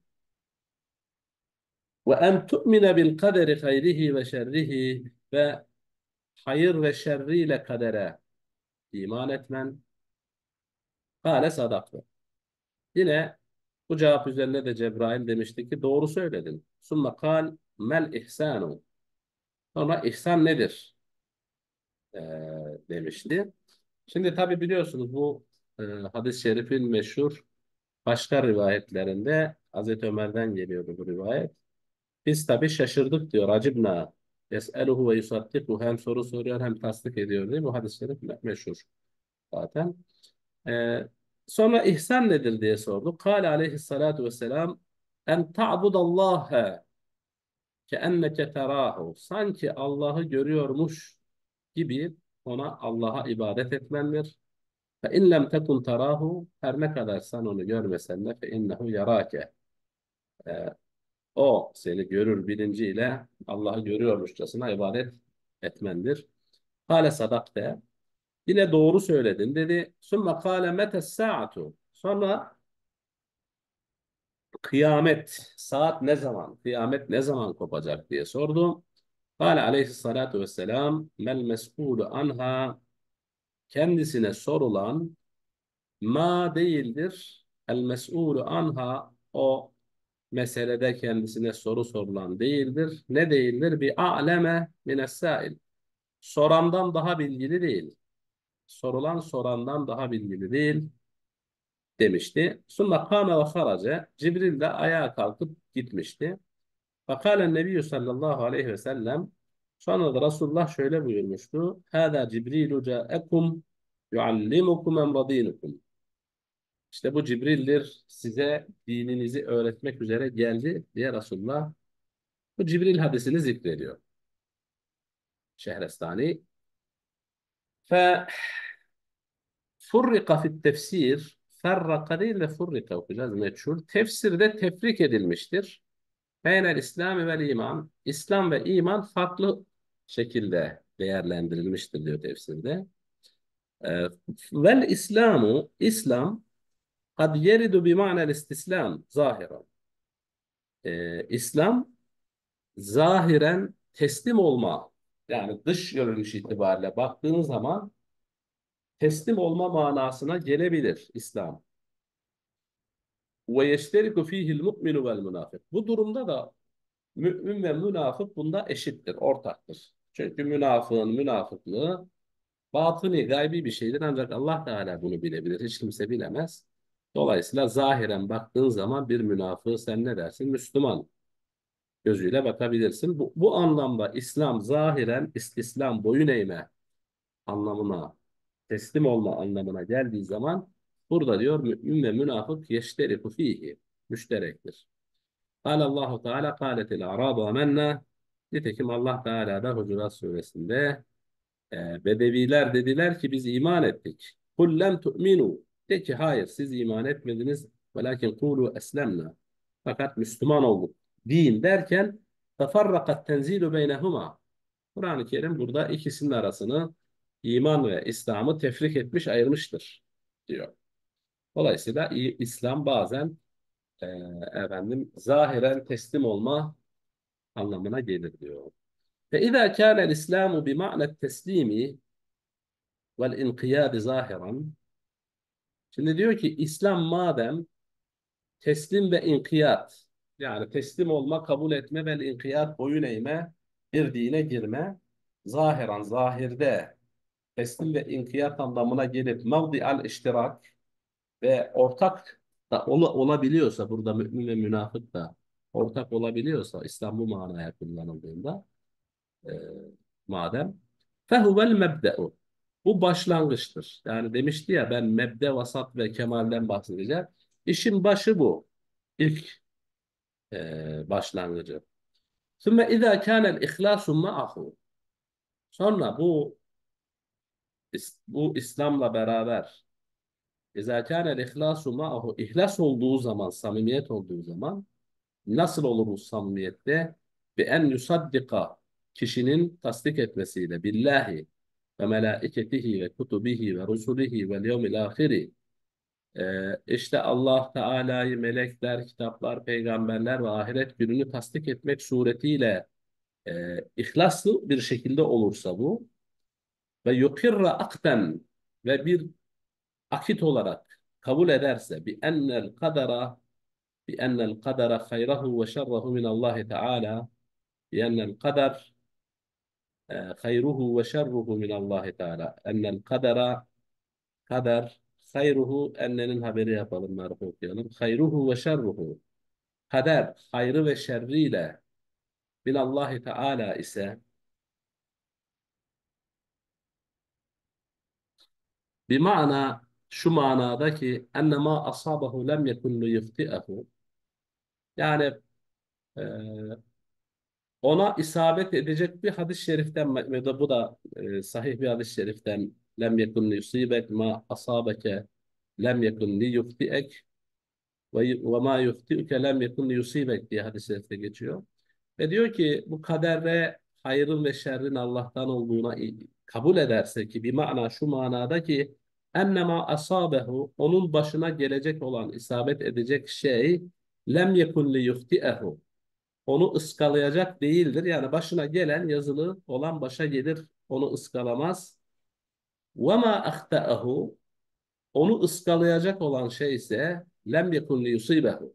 Ve en tu'mine bil kaderi hayrihi ve şerrihi, ve hayır ve şerriyle kadere iman etmen. Kâle sadaktı. Yine bu cevap üzerine de Cebrail demişti ki doğru söyledin. Sümme kal mel ihsanu. Sonra ihsan nedir? Ee, demişti. Şimdi tabi biliyorsunuz bu e, hadis-i şerifin meşhur. Başka rivayetlerinde Hazreti Ömer'den geliyordu bu rivayet. Biz tabii şaşırdık diyor. Acibna. Yes'eluhu ve yusaddiku. Hem soru soruyor hem tasdik ediyor diye bu hadis-i şerif me- meşhur zaten. Ee, Sonra ihsan nedir diye sorduk. Kâle aleyhissalâtu vesselam en ta'budallâhe keenneke terâhu. Sanki Allah'ı görüyormuş gibi ona Allah'a ibadet etmendir. Fe in lem tekun terahu, her ne kadar sen onu görmesen de fe innehu yarake. Ee, O seni görür bilinciyle Allah'ı görüyormuşçasına ibadet etmendir. Kale sadakte. Yine doğru söyledin dedi. Sümme kâle metes sa'atu. Sonra kıyamet, saat ne zaman, kıyamet ne zaman kopacak diye sordu. Kâle aleyhissalâtu vesselam mel mes'ûlu anha, kendisine sorulan ma değildir. El mes'ûlu anha, o meselede kendisine soru sorulan değildir. Ne değildir? Bi a'leme mine's-sâil. Sorandan daha bilgili değil. Sorulan sorandan daha bilgili değil demişti. Sümme kâme ve harace. Cibril de ayağa kalkıp gitmişti. Fakalen Nebiyyü sallallahu aleyhi ve sellem, sonra da Resulullah şöyle buyurmuştu. Hâdâ Cibrilu câekum yuallimukum emra dînukum. İşte bu Cibril'dir, size dininizi öğretmek üzere geldi diye Resulullah bu Cibril hadisini zikrediyor. Şehrestani. Furrika fit tefsir, ferraka değil de furrika okuyacağız, meçhul. Tefsirde tefrik edilmiştir. Beynel İslam ve iman. İslam ve iman farklı şekilde değerlendirilmiştir diyor tefsirde. Ee, Vel İslamu, İslam kad yeridu bi ma'nel istislam zahiren. Ee, İslam zahiren teslim olma, yani dış görünüş itibariyle baktığınız zaman teslim olma manasına gelebilir İslam. Ve yeşteriku fihil mu'minu vel münafık. Bu durumda da mümin ve münafık bunda eşittir, ortaktır. Çünkü münafığın münafıklığı batıni, gaybi bir şeydir, ancak Allah Teala bunu bilebilir. Hiç kimse bilemez. Dolayısıyla zahiren baktığın zaman bir münafığı sen ne dersin? Müslüman gözüyle bakabilirsin. Bu, bu anlamda İslam zahiren istislam, boyun eğme anlamına, teslim olma anlamına geldiği zaman burada diyor mümin ve münafık yeşteriku fihi, müşterektir. Allahu Teala kâletil a'râbu amennâ. Nitekim Allah Teala da Hucurat suresinde e, Bedeviler dediler ki biz iman ettik. Kul lem tu'minu. De ki hayır siz iman etmediniz. Velakin kulu eslemna. Fakat Müslüman olduk. Din derken tefarrakat tenzilu beynehuma. Kur'an-ı Kerim burada ikisinin arasını, iman ve İslam'ı tefrik etmiş, ayırmıştır diyor. Dolayısıyla İ- İslam bazen e, efendim zahiren teslim olma anlamına gelir diyor. Fe izâ kâne'l İslâmu bi ma'ne't teslimi vel inkiyâdi zahiran. Şimdi diyor ki İslam madem teslim ve inkiyat, yani teslim olma, kabul etme ve inkiyat, boyun eğme, bir dine girme, zahiran, zahirde teslim ve inkiyat anlamına gelip mevdi al iştirak ve ortak da ol, olabiliyorsa, burada mümin ve münafık da ortak olabiliyorsa İslam bu manaya kullanıldığında, e, madem fehuvel mebde'u, bu başlangıçtır. Yani demişti ya ben mebde, vasat ve kemalden bahsedeceğim. İşin başı bu. İlk e, başlangıcı. Sümme izâ kânel ihlâsu ma'ahu. Sonra bu bu İslam'la beraber izâ kânel ihlâsu ma'ahu, ihlas olduğu zaman, samimiyet olduğu zaman nasıl olur bu samimiyette? Bi en yusaddika, kişinin tasdik etmesiyle billahi ve melaiketihi ve kutubihi ve rusulihi ve yevmil ahiri. Ee, işte Allah Teala'yı, melekler, kitaplar, peygamberler ve ahiret gününü tasdik etmek suretiyle e, ihlaslı bir şekilde olursa bu ve yukirra akten, ve bir akit olarak kabul ederse bi ennel kadera bi ennel kadera hayrahu ve şerrahu min Allah Teala, bi ennel kader e, hayruhu ve şerruhu min Allah Teala, ennel kadera, kader Hayruhu, ennenin haberi yapalım, maruf okuyalım. Hayruhu ve şerruhu. Kader, hayrı ve şerriyle minallahi Teala ise bir mana, şu manada ki enne ma asabahu lem yekun liyufti'ahu. Yani e, ona isabet edecek bir hadis-i şeriften ve de bu da e, sahih bir hadis-i şeriften lem yekun yusibek ma asabeke lem yekun liyufti'ek ve ve ma yufti'uke lem yekun yusibek diye hadis-i şerifte geçiyor. Ve diyor ki bu kadere hayrın ve şerrin Allah'tan olduğuna i- kabul ederse ki bir mana şu manada ki ennema asabehu onun başına gelecek olan isabet edecek şey lem yekun li yuhti'ehu onu ıskalayacak değildir. Yani başına gelen yazılı olan başa gelir onu ıskalamaz. Ve ma ahtaahu onu ıskalayacak olan şey ise lem yekun li yusibehu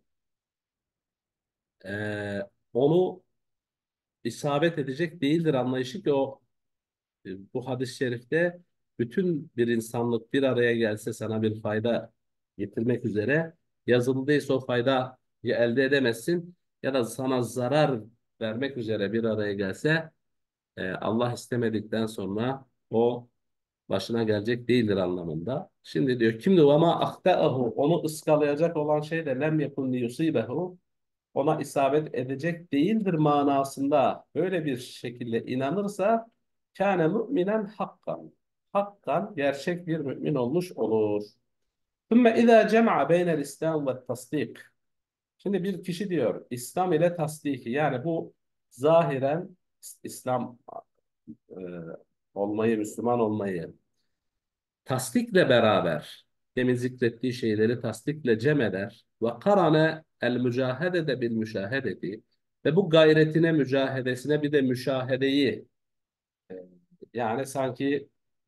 Ee, onu isabet edecek değildir anlayışı ki o e, bu hadis-i şerifte bütün bir insanlık bir araya gelse sana bir fayda getirmek üzere yazıldıysa o faydayı elde edemezsin ya da sana zarar vermek üzere bir araya gelse e, Allah istemedikten sonra o başına gelecek değildir anlamında. Şimdi diyor kimdi ama ahtaahu onu ıskalayacak olan şey de lem yekun liyusibehu ona isabet edecek değildir manasında böyle bir şekilde inanırsa kâne müminen hakkan. Hakkan gerçek bir mümin olmuş olur. Sümme izâ cem'a beynel İslam ve tasdik. Şimdi bir kişi diyor İslam ile tasdiki yani bu zahiren İslam e, olmayı, Müslüman olmayı tasdikle beraber demin zikrettiği şeyleri tasdikle cem eder ve karane el mücahedede bil müşahedeti ve bu gayretine mücahedesine bir de müşahedeyi yani sanki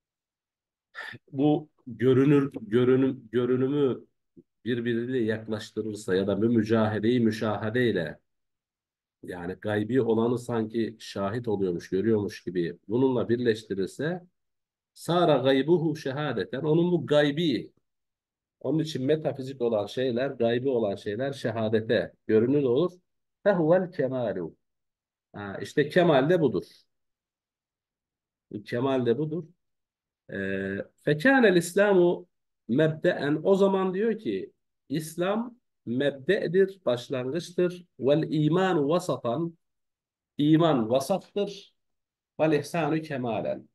bu görünür görünüm görünümü birbiriyle yaklaştırırsa ya da bu mücahedeyi müşahedeyle yani gaybi olanı sanki şahit oluyormuş, görüyormuş gibi bununla birleştirirse sara gaybuhu şehadeten onun bu gaybi onun için metafizik olan şeyler, gaybi olan şeyler şehadete görünür olur. Fehuvel kemalu. Ha, işte kemal de budur. Kemal de budur. Ee, Fekânel İslamu mebdeen o zaman diyor ki İslam mebde'dir, başlangıçtır. Vel imanu vasatan iman vasattır. Vel ihsanu kemalen.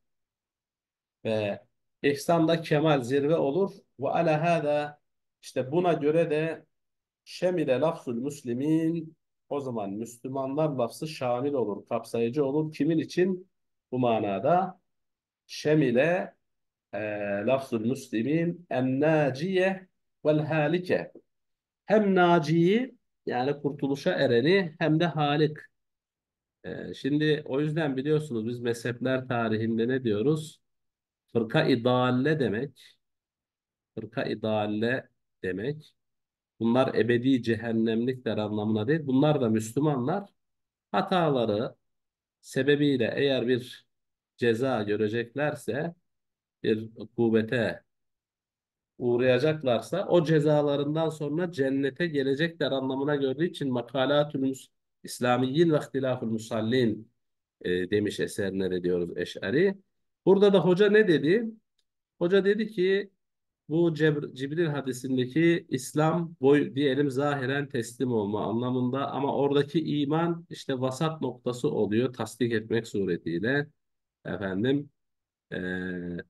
Ve ihsanda kemal zirve olur. Ve ala hâzâ işte buna göre de şemile lafzul müslimin o zaman Müslümanlar lafzı şamil olur, kapsayıcı olur. Kimin için? Bu manada şemile e, lafzul müslimin en naciye vel halike. Hem naciyi yani kurtuluşa ereni hem de halik. E, şimdi o yüzden biliyorsunuz biz mezhepler tarihinde ne diyoruz? Fırka-i dalle demek. Fırka-i dalle demek. Bunlar ebedi cehennemlikler anlamına değil. Bunlar da Müslümanlar hataları sebebiyle eğer bir ceza göreceklerse, bir ukubete uğrayacaklarsa o cezalarından sonra cennete gelecekler anlamına gördüğü için Makalatül Mus- İslamiyyin ve İhtilafül Musallin e, demiş eserine diyoruz Eş'ari. Burada da hoca ne dedi? Hoca dedi ki bu Cebr Cibril hadisindeki İslam boy diyelim zahiren teslim olma anlamında ama oradaki iman işte vasat noktası oluyor tasdik etmek suretiyle efendim eee,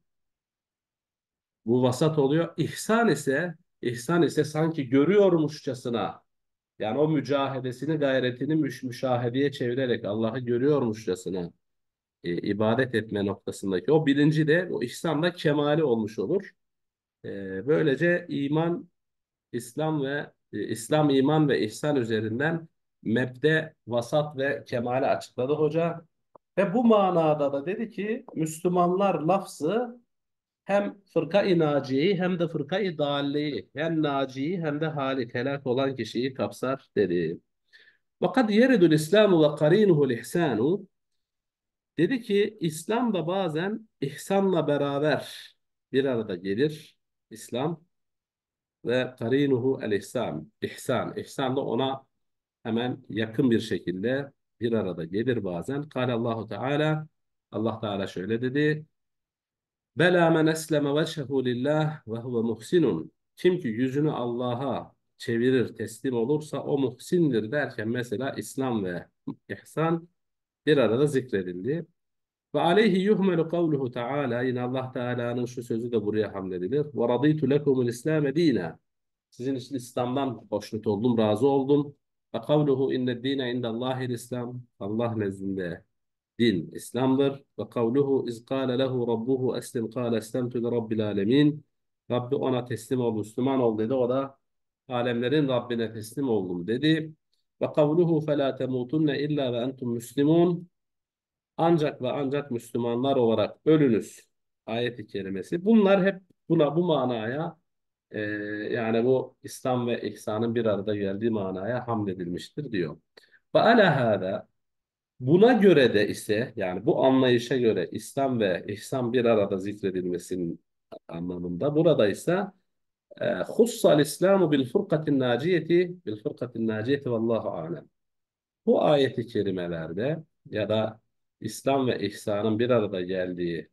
bu vasat oluyor. İhsan ise ihsan ise sanki görüyormuşçasına yani o mücahedesini gayretini müş müşahedeye çevirerek Allah'ı görüyormuşçasına e, ibadet etme noktasındaki o bilinci de o ihsan kemali olmuş olur. E, böylece iman İslam ve e, İslam iman ve ihsan üzerinden mebde, vasat ve kemali açıkladı hoca. Ve bu manada da dedi ki Müslümanlar lafzı hem fırka-i naciyeyi hem de fırka-i dalleyi hem naciyi hem de halik helak olan kişiyi kapsar dedi. Fakat yeridul İslamu ve karinuhul ihsanu dedi ki İslam da bazen ihsanla beraber bir arada gelir. İslam ve karinuhu el ihsan. İhsan. İhsan da ona hemen yakın bir şekilde bir arada gelir bazen. Kâle Allahu Teala, Allah Teala şöyle dedi. Bela men esleme veçhehu lillah ve huve muhsinun. Kim ki yüzünü Allah'a çevirir, teslim olursa o muhsindir derken mesela İslam ve ihsan bir arada zikredildi. Ve aleyhi yuhmelu kavluhu Teala, yine Allah Teala'nın şu sözü de buraya hamledilir. Ve raditu lekumul İslam dina. Sizin için İslam'dan hoşnut oldum, razı oldum. Ve kavluhu inne dine indallahil İslam. Allah nezdinde din İslam'dır. Ve kavluhu iz kâle lehu rabbuhu eslim kâle eslemtu li rabbil alemin. Rabbi ona teslim ol, Müslüman ol dedi. O da alemlerin Rabbine teslim oldum dedi. Ve kavluhu felâ temûtunne illâ ve entum müslimûn. Ancak ve ancak Müslümanlar olarak ölünüz ayeti kerimesi. Bunlar hep buna bu manaya e, yani bu İslam ve ihsanın bir arada geldiği manaya hamledilmiştir diyor. Ve ala hâdâ, buna göre de ise yani bu anlayışa göre İslam ve ihsan bir arada zikredilmesinin anlamında burada ise e, hussal İslamu bil fırkatin naciyeti bil fırkatin naciyeti vallahu alem. Bu ayeti kerimelerde ya da İslam ve ihsanın bir arada geldiği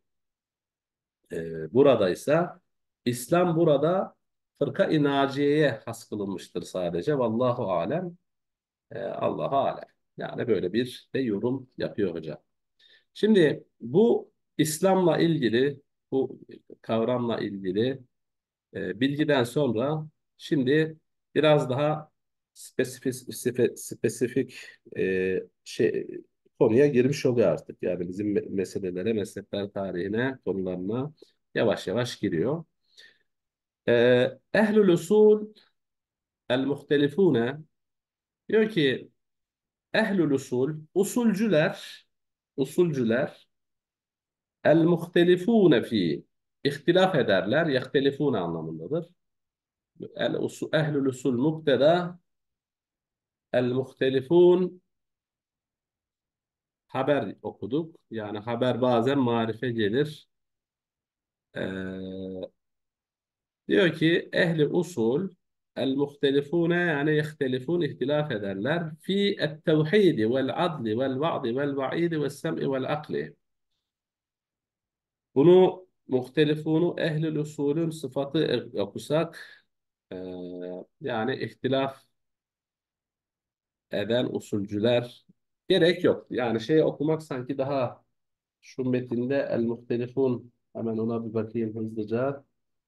e, burada ise İslam burada fırka-i naciyeye has kılınmıştır sadece. Vallahu alem. E, Allahu alem. Yani böyle bir de yorum yapıyor hocam. Şimdi bu İslam'la ilgili, bu kavramla ilgili e, bilgiden sonra şimdi biraz daha spesifik spe- spesifik e, şey konuya girmiş oluyor artık. Yani bizim me- meselelere, mezhepler tarihine, konularına yavaş yavaş giriyor. E, Ehlül usul el muhtelifune diyor ki ehlül usul, usulcüler, usulcüler el muhtelifune fi, ihtilaf ederler, yehtelifune anlamındadır. El usul, ehlül usul mubteda, el muhtelifun haber okuduk. Yani haber bazen marife gelir. Ee, Diyor ki ehli usul el muhtelifune yani yehtelifun ihtilaf ederler fi et tevhidi vel adli vel va'di vel va'idi vel sem'i vel akli. Bunu muhtelifunu ehl usulün sıfatı okusak e, yani ihtilaf eden usulcüler gerek yok. Yani şey okumak sanki daha şu metinde el muhtelifun hemen ona bir bakayım hızlıca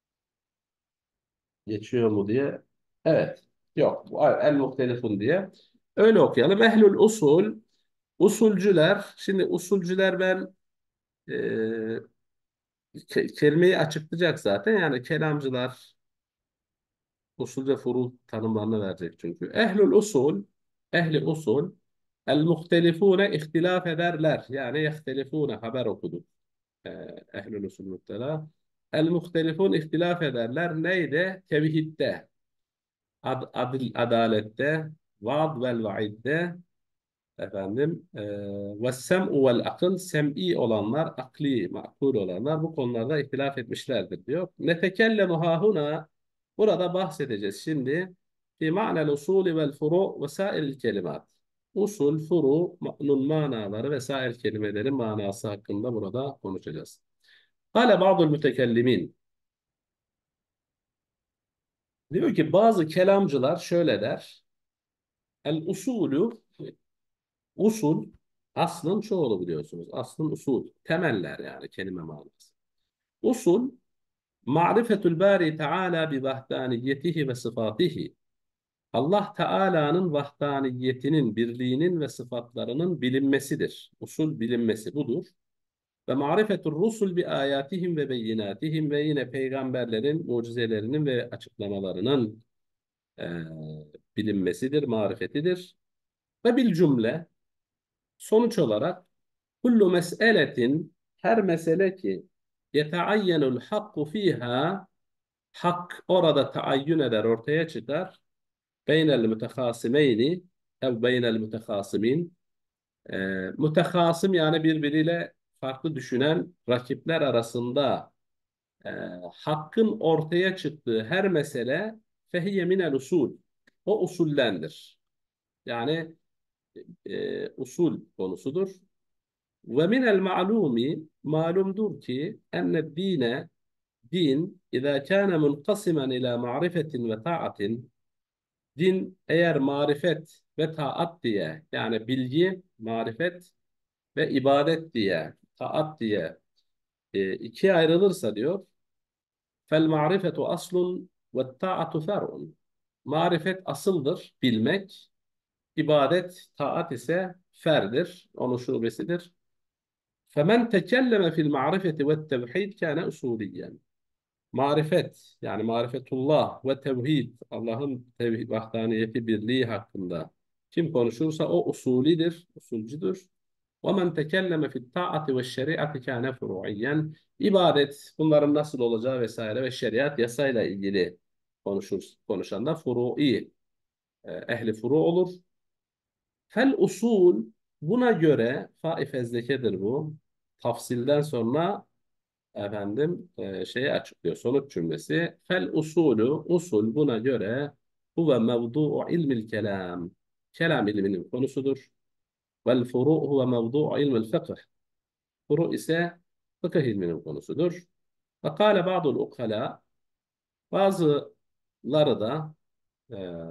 geçiyor mu diye. Evet. Yok. Bu el muhtelifun diye. Öyle okuyalım. Ehlül usul usulcüler. Şimdi usulcüler ben e, ke- kelimeyi açıklayacak zaten. Yani kelamcılar usul ve furu tanımlarını verecek çünkü. Ehlül usul, ehli usul, el muhtelifune ihtilaf ederler. Yani yehtelifune haber okuduk. Ee, ehlül usul muhtela. El muhtelifun ihtilaf ederler. Neyde? Tevhidde, ad, adil, adalette, vaad vel vaidde, efendim, e, ve sem'u vel akıl, sem'i olanlar, akli, makul olanlar bu konularda ihtilaf etmişlerdir diyor. Netekellemu hahuna, burada bahsedeceğiz şimdi fi ma'nel usulü vel furu ve sairil kelimat. Usul, furu, ma'nun manaları ve sair kelimelerin manası hakkında burada konuşacağız. Kale ba'dul mütekellimin. Diyor ki bazı kelamcılar şöyle der. El usulü, usul, aslın çoğulu biliyorsunuz. Aslın usul, temeller yani kelime manası. Usul, ma'rifetul bari Teala bi vahdaniyetihi ve sıfatihi. Allah Teala'nın vahdaniyetinin, birliğinin ve sıfatlarının bilinmesidir. Usul bilinmesi budur. Ve marifetur rusul bi ayatihim ve beyinatihim ve yine peygamberlerin mucizelerinin ve açıklamalarının eee, bilinmesidir, marifetidir. Ve bil cümle sonuç olarak kullu mes'eletin her mesele ki yeteayyenul hakku fiha hak orada taayyün eder, ortaya çıkar. Beynel mütehasimeyni ev beynel mütehasimin e, mütehasım yani birbiriyle farklı düşünen rakipler arasında e, hakkın ortaya çıktığı her mesele fehiye minel usul. O usullendir. Yani e, usul konusudur. Ve minel ma'lumi malumdur ki enne dine din اِذَا كَانَ مُنْقَسِمًا إِلَى مَعْرِفَةٍ وَطَاعَةٍ din eğer marifet ve taat diye yani bilgi, marifet ve ibadet diye, taat diye e, ikiye ayrılırsa diyor fel marifetu aslun ve taatu fer'un. Marifet asıldır, bilmek. İbadet, taat ise ferdir, onun şubesidir. Femen tekelleme fil marifeti ve tevhid kâne usuliyen. Marifet yani marifetullah ve tevhid Allah'ın tevhid, vahdaniyeti birliği hakkında kim konuşursa o usulidir, usulcüdür. وَمَنْ تَكَلَّمَ فِي الطَّاعَةِ وَالشَّرِيعَةِ كَانَ فُرُوعِيًّا. İbadet, bunların nasıl olacağı vesaire ve şeriat yasayla ilgili konuşur, konuşan da furu'i, e, ehli furu olur. Fel usul buna göre faiz fezlekedir bu. Tafsilden sonra efendim e, şeyi açıklıyor. Sonuç cümlesi. Fel usulü usul buna göre huve mevdu'u ilmil kelam. Kelam ilminin konusudur. Vel furu huve mevdu'u ilmil fıkıh. Furu ise fıkıh ilminin konusudur. Ve kâle ba'dul ukhala bazıları da e,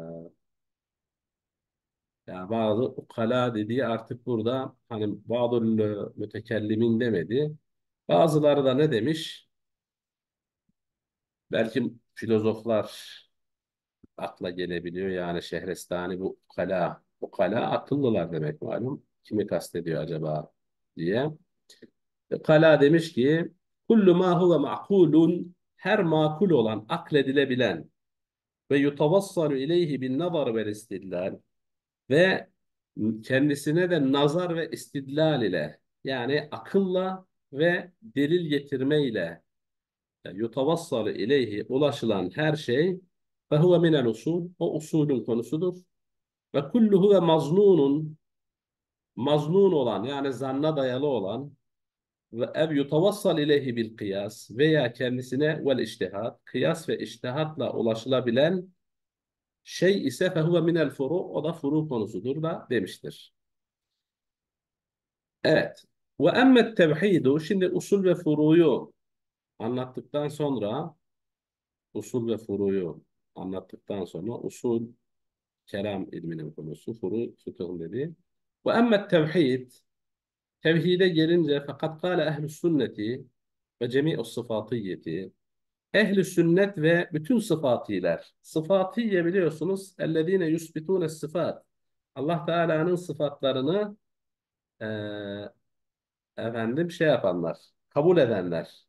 yani bazı ukala dediği artık burada hani bazı mütekellimin demedi. Bazıları da ne demiş? Belki filozoflar akla gelebiliyor. Yani Şehrestani bu ukala. Ukala akıllılar demek malum. Kimi kastediyor acaba diye. Kala demiş ki kullu ma huve ma'kulun her makul olan akledilebilen ve yutavassalu ileyhi bin nazar ve istidlal ve kendisine de nazar ve istidlal ile yani akılla ve delil getirme ile yutavassalu ileyhi ulaşılan her şey ve huve minel usul o usulün konusudur ve kulluhu ve maznunun maznun olan yani zanna dayalı olan ve ev yutavassal ileyhi bil kıyas veya kendisine vel içtihat kıyas ve içtihatla ulaşılabilen şey ise fehuve minel furu o da furu konusudur da demiştir. Evet. Ve emmet tevhidu şimdi usul ve furuyu anlattıktan sonra usul ve furuyu anlattıktan sonra usul kelam ilminin konusu furu fıkhın dediği. Ve emmet tevhid tevhide gelince fakat kâle ehl-i sünneti ve cemi'u sıfatiyeti ehli sünnet ve bütün sıfatiler. Sıfatiye biliyorsunuz ellezine yusbitune sıfat. Allah Teala'nın sıfatlarını eee, efendim şey yapanlar, kabul edenler.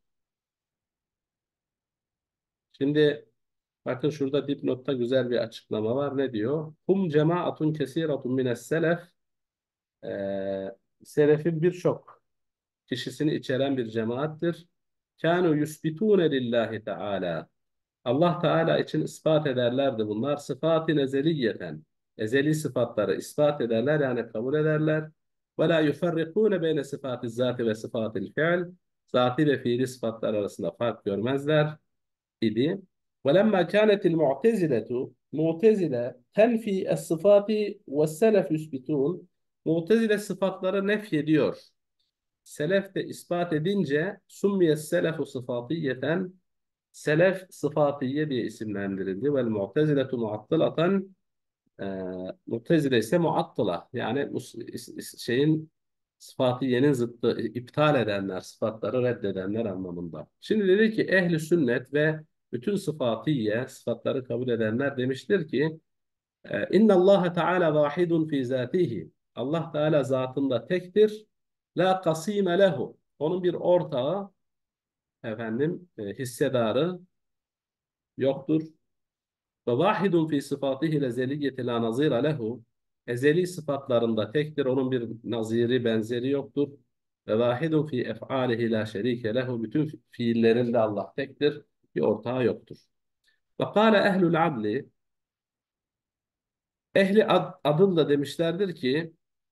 Şimdi bakın şurada dipnotta güzel bir açıklama var. Ne diyor? Hum cemaatun kesiratun mines selef. Eee selefin birçok kişisini içeren bir cemaattir. Kânû yusbitûne lillahi teâlâ. Allah Teala için ispat ederlerdi bunlar. Sıfat-ı ezeliyeten. Ezeli sıfatları ispat ederler yani kabul ederler. Ve la yuferrikûne beyne sıfat-ı zati ve sıfat-ı fiil. Zati ve fiili sıfatlar arasında fark görmezler idi. Ve lemma kânetil mu'teziletu Mu'tezile tenfi es-sıfati ve selef yusbitûn. Mu'tezile sıfatları nefyediyor. Selef de ispat edince summiyes selefu sıfatiyeten selef sıfatiye diye isimlendirildi. Vel mu'teziletu muattılatan e, mu'tezile ise muattıla. Yani mus- is- is- şeyin sıfatiyenin zıttı iptal edenler, sıfatları reddedenler anlamında. Şimdi dedi ki ehli sünnet ve bütün sıfatiye sıfatları kabul edenler demiştir ki İnna Allah Teala vahidun fi zatihi. Allah Teala zatında tektir. La kasime lehu. Onun bir ortağı, efendim, e, hissedarı yoktur. Ve vahidun fi sıfatihi lezeliyeti la nazira lehu. Ezeli sıfatlarında tektir. Onun bir naziri, benzeri yoktur. Ve vahidun fi ef'alihi la şerike lehu. Bütün fiillerinde Allah tektir. Bir ortağı yoktur. Ve kâle ehlul adli. Ehli ad, adıl da demişlerdir ki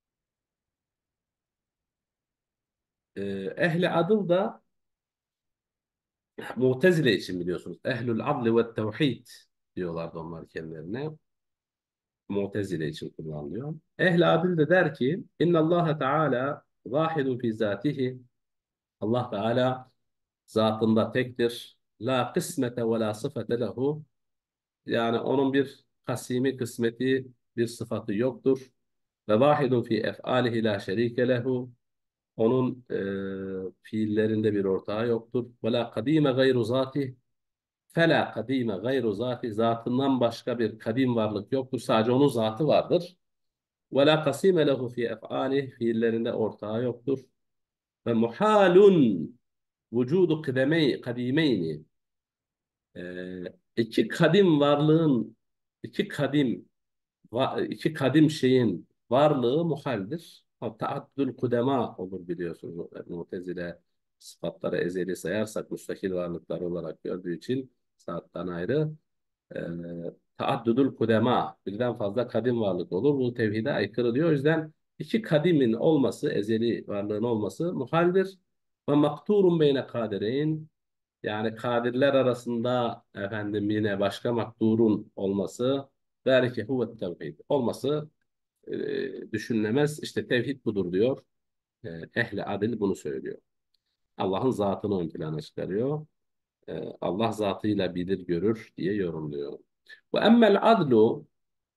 e, ehli adıl da Mu'tezile için biliyorsunuz. Ehlül adli ve tevhid. diyorlardı onlar kendilerine. Mu'tezile için kullanılıyor. Ehl-i adil de der ki İnna Allah Teala vahidun fi zatihi. Allah Teala zatında tektir. La kısmete ve la sıfete lehu. Yani onun bir kasimi, kısmeti, bir sıfatı yoktur. Ve vahidun fi ef'alihi la şerike lehu. Onun e, fiillerinde bir ortağı yoktur. Ve la kadime gayru zatih. Fela kadime gayru zati. Zatından başka bir kadim varlık yoktur. Sadece onun zatı vardır. Ve la kasime lehu fi ef'alih. Fiillerinde ortağı yoktur. Ve muhalun vücudu kıdemey, kadimeyni. Ee, iki kadim varlığın, iki kadim va- iki kadim şeyin varlığı muhaldir. Taaddül kudema olur biliyorsunuz. Mu'tezile sıfatları ezeli sayarsak müstakil varlıklar olarak gördüğü için zattan ayrı. E, Taaddüdül kudema, birden fazla kadim varlık olur. Bu tevhide aykırı diyor. O yüzden iki kadimin olması, ezeli varlığın olması muhaldir. Ve makturun beyne kadireyn, yani kadirler arasında efendim yine başka makturun olması, der ki huvet tevhid olması e, düşünülemez. İşte tevhid budur diyor. E, ehli adil bunu söylüyor. Allah'ın zatını ön plana çıkarıyor. E, Allah zatıyla bilir görür diye yorumluyor. Ve emmel adlu,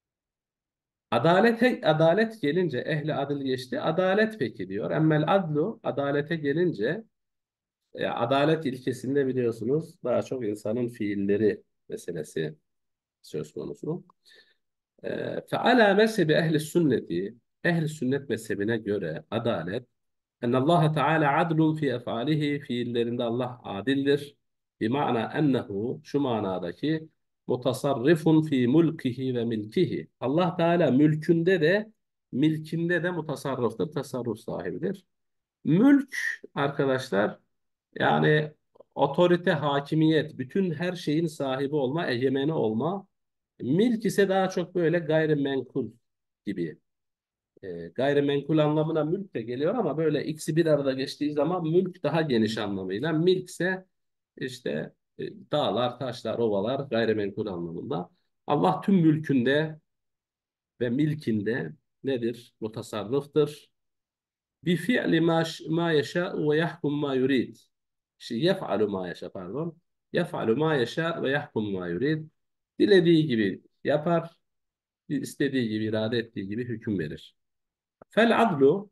adalete adalet gelince ehli adil geçti. Adalet peki diyor. Emmel adlu, adalete gelince e, adalet ilkesinde biliyorsunuz daha çok insanın fiilleri meselesi söz konusu. E, Feala mezhebi ehli sünneti, ehli sünnet mezhebine göre adalet en Allah Teala adlun fi efalihi, fiillerinde Allah adildir. Bima'na ennehu, şu manadaki mutasarrifun fi mulkihi ve milkihi. Allah Teala mülkünde de milkinde de mutasarrıftır, tasarruf sahibidir. Mülk arkadaşlar, yani otorite, hakimiyet, bütün her şeyin sahibi olma, egemeni olma. Milk ise daha çok böyle gayrimenkul gibi. E, gayrimenkul anlamına mülk de geliyor ama böyle ikisi bir arada geçtiği zaman mülk daha geniş anlamıyla. Milk ise işte e, dağlar, taşlar, ovalar gayrimenkul anlamında. Allah tüm mülkünde ve milkinde nedir? Mutasarrıftır. Bi fi'li ma, ma yeşâ ve yahkum ma yurid. Şey, yef'alu ma yeşâ, pardon. Yef'alu ma yeşâ ve yahkum ma yurid. Dilediği gibi yapar, istediği gibi, irade ettiği gibi hüküm verir. Fel adlu,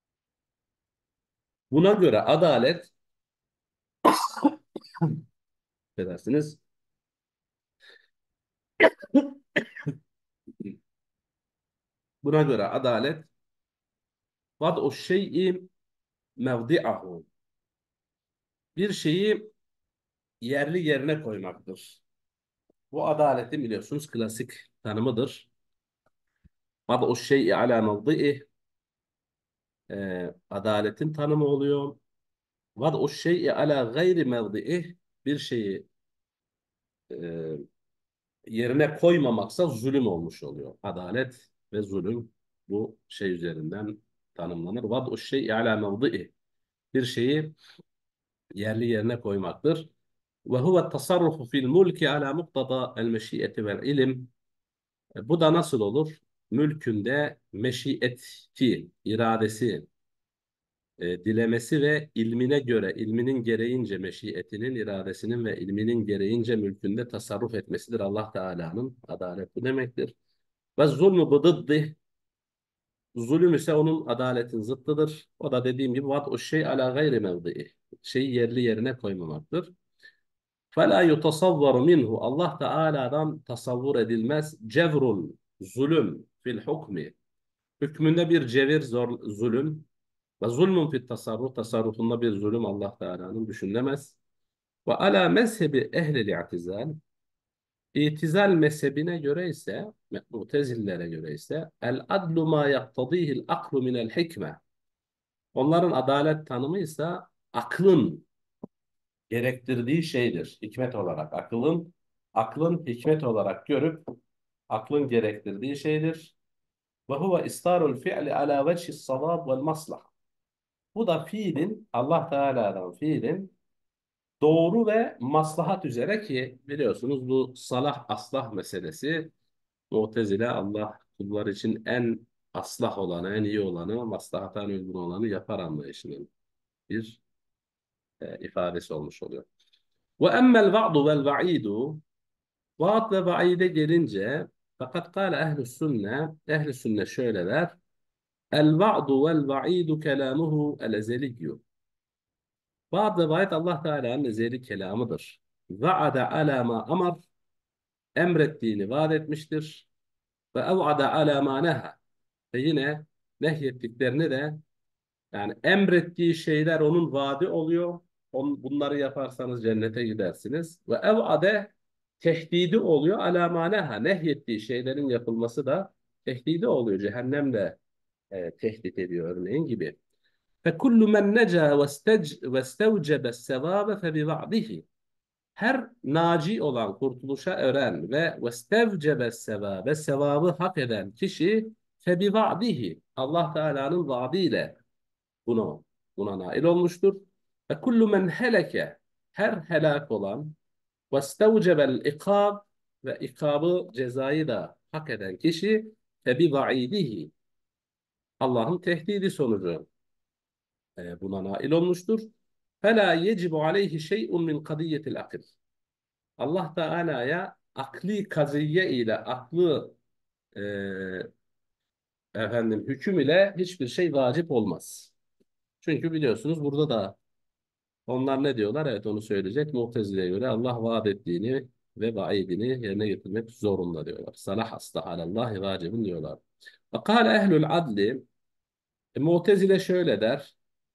buna göre adalet, edersiniz. Buna göre adalet vad'u şey'i mevdi'ahu, bir şeyi yerli yerine koymaktır. Bu adaletin biliyorsunuz klasik tanımıdır. Vad'u şey'i ala mevdi'i, e, adaletin tanımı oluyor. Vad'u şey'i ala gayri mevdi'i, bir şeyi e, yerine koymamaksa zulüm olmuş oluyor. Adalet ve zulüm bu şey üzerinden tanımlanır. Vad'u şey'i ala mevdi'i, bir şeyi yerli yerine koymaktır. Ve huve tasarrufu fil mulki ala muktada el meşiyeti vel ilim. E, Bu da nasıl olur? Mülkünde meşiyeti, iradesi, e, dilemesi ve ilmine göre, ilminin gereğince meşiyetinin, iradesinin ve ilminin gereğince mülkünde tasarruf etmesidir Allah Teala'nın. Adalet bu demektir. Ve zulmü bıdıddih, zulüm ise onun adaletin zıttıdır. O da dediğim gibi vat'u şey ala gayri mevdi'i. Şeyi yerli yerine koymamaktır. فَلَا يُتَصَوَّرُ minhu, Allah Teala'dan tasavvur edilmez. Cevrun, zulüm fil hukmi. Hükmünde bir cevir, zor, zulüm. Ve zulmün fil tasarruf, tasarrufunda bir zulüm Allah Teala'nın düşünülemez. Ve ala mezhebi ehlil i'tizal. İtizal mezhebine göre ise, Mu'tezillere göre ise el adlu ma yaktadihil aklu minel hikme. Onların adalet tanımı ise aklın gerektirdiği şeydir. Hikmet olarak akılın aklın hikmet olarak görüp aklın gerektirdiği şeydir. Ve huve istarul fi'li ala veci's savab vel maslaha. Bu da fiilin, Allah Teala'dan fiilin doğru ve maslahat üzere ki biliyorsunuz bu salah aslah meselesi Mu'tezile Allah kullar için en aslah olanı, en iyi olanı, maslahata en uygun olanı yapar anlayışının bir e, ifadesi olmuş oluyor. Ve emmel va'du vel va'idu vaad ve vaide gelince fakat kâle ehl-i sünne ehl-i sünne şöyle der el va'du vel va'idu kelamuhu el ezeliyyü vaad ve vaid Allah Teala'nın ezeli kelamıdır. Va'ada ala ma amar emrettiğini vaat etmiştir ve ev'ada ala ma neha ve yine nehyettiklerini de yani emrettiği şeyler onun vaadi oluyor. On, bunları yaparsanız cennete gidersiniz. Ve ev'ade tehdidi oluyor. Ala ma neha nehyettiği şeylerin yapılması da tehdidi oluyor. Cehennemde e, tehdit ediyor örneğin gibi. فَكُلُّ مَنْ نَجَا وَاسْتَوْجَبَ السَّوَابَ فَبِبَعْضِهِ her naci olan, kurtuluşa eren ve vestevcebe sevabe sevabı hak eden kişi febi va'dihi Allah Teala'nın vaadiyle bunu buna nail olmuştur. Ve kullu men heleke her helak olan vestevcebel ikab ve ikabı cezayı da hak eden kişi febi va'idihi Allah'ın tehdidi sonucu e, buna nail olmuştur. Fela yecibu aleyhi şey'un min kadiyetil akıl. Allah Teala'ya akli kaziye ile aklı e, efendim hüküm ile hiçbir şey vacip olmaz. Çünkü biliyorsunuz burada da onlar ne diyorlar? Evet onu söyleyecek. Mu'tezile'ye göre Allah vaat ettiğini ve vaidini yerine getirmek zorunda diyorlar. Salah hasta alallahi vacibun diyorlar. Ve kâle ehlül adli e, Mu'tezile şöyle der.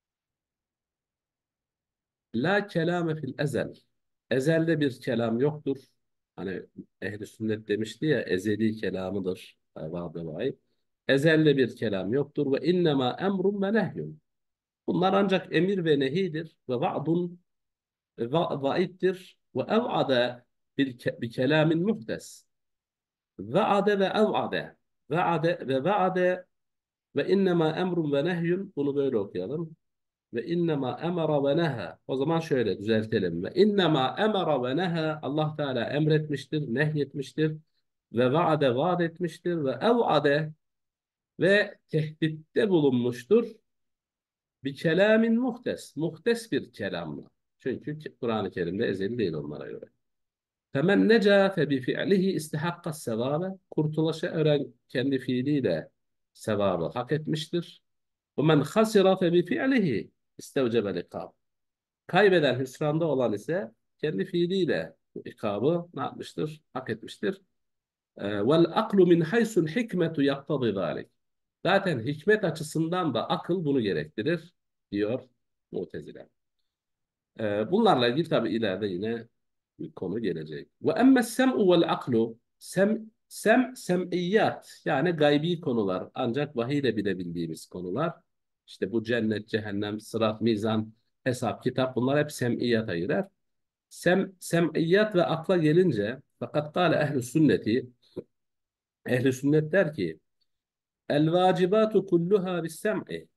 La kelame fil ezel. Ezelde bir kelam yoktur. Hani ehli sünnet demişti ya ezeli kelamıdır. Vaad ve vaid. Ezelde bir kelam yoktur ve innema emrun ve nehyun. Bunlar ancak emir ve nehidir ve vaadun ve va vaiddir ve ev'ade bil ke bi kelamin muhtes. Vaade ve ev'ade. Vaade ve vaade ve innema emrun ve nehyun. Bunu böyle okuyalım. Ve innema emara ve neha. O zaman şöyle düzeltelim. Ve innema emara ve neha. Allah Teala emretmiştir, nehyetmiştir ve vaade vaat etmiştir ve evade ve tehditte bulunmuştur. Bir kelamin muhtes. Muhtes bir kelamla. Çünkü Kur'an-ı Kerim'de ezeli değil onlara göre. Femen neca fe bi fi'lihi istihakka sevabe. Kurtuluşa eren kendi fiiliyle sevabı hak etmiştir. Ve men hasira fe bi fi'lihi istevcebel ikab. Kaybeden hüsranda olan ise kendi fiiliyle bu ikabı ne yapmıştır? Hak etmiştir. Ee, Vel aklu min haysul hikmetu yaktadı zalik. Zaten hikmet açısından da akıl bunu gerektirir diyor Mu'tezile. Ee, bunlarla ilgili tabi ileride yine bir konu gelecek. Ve emme sem'u vel aklu sem, sem sem'iyyat yani gaybi konular ancak vahiy ile bilebildiğimiz konular. İşte bu cennet, cehennem, sırat, mizan, hesap, kitap bunlar hep sem'iyyata girer. Sem, sem'iyyat ve akla gelince fakat kâle ehl-i sünneti ehl-i sünnet der ki el vacibatu kulluha bis sem'i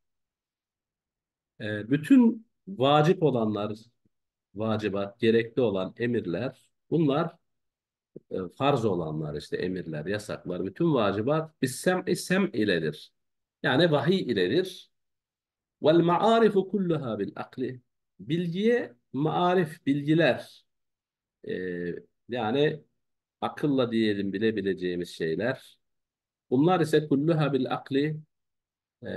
bütün vacip olanlar vacibat, gerekli olan emirler bunlar e, farz olanlar işte emirler, yasaklar, bütün vacibat bis sem'i sem iledir. Yani vahiy iledir. Vel ma'arifu kulluha bil akli. Bilgiye maarif, bilgiler e, yani akılla diyelim bilebileceğimiz şeyler. Bunlar ise kulluha bil akli e,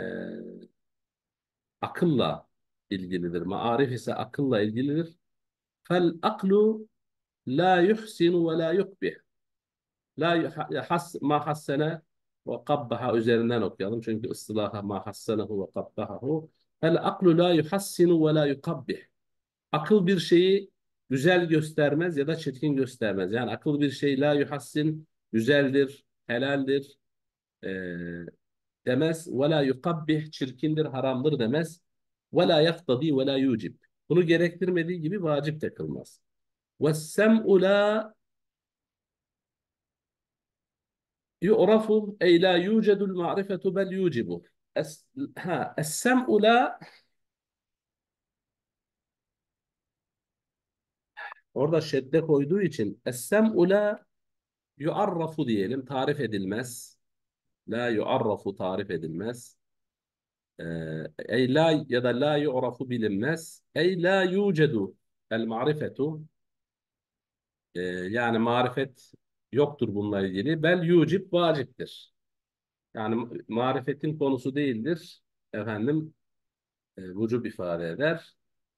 akılla ilgilidir. Maarif ise akılla ilgilidir. Fel aklu la yuhsinu ve la yukbih. La yuhas, ma hassene ve kabbaha üzerinden okuyalım. Çünkü ıstılaha ma hassenehu ve kabbahahu. Fel aklu la yuhassinu ve la yukabbih. Akıl bir şeyi güzel göstermez ya da çirkin göstermez. Yani akıl bir şey la yuhassin güzeldir, helaldir e, demez. Ve la yukabbih çirkindir, haramdır demez. Ve la yaktadi ve la yucib. Bunu gerektirmediği gibi vacip de kılmaz. Ve sem'u la yu'rafu ey la yucedul ma'rifetu bel yucibu. Es, ha, es-sem'u la Orada şedde koyduğu için es-sem'u la yuarrafu diyelim. Tarif edilmez. La yuarrafu tarif edilmez. Ee, ey la ya da la yu'rafu bilinmez. Ey la yucedu el marifetu. Ee, yani marifet yoktur bununla ilgili. Bel yucib vaciptir. Yani marifetin konusu değildir. Efendim e, vücub ifade eder.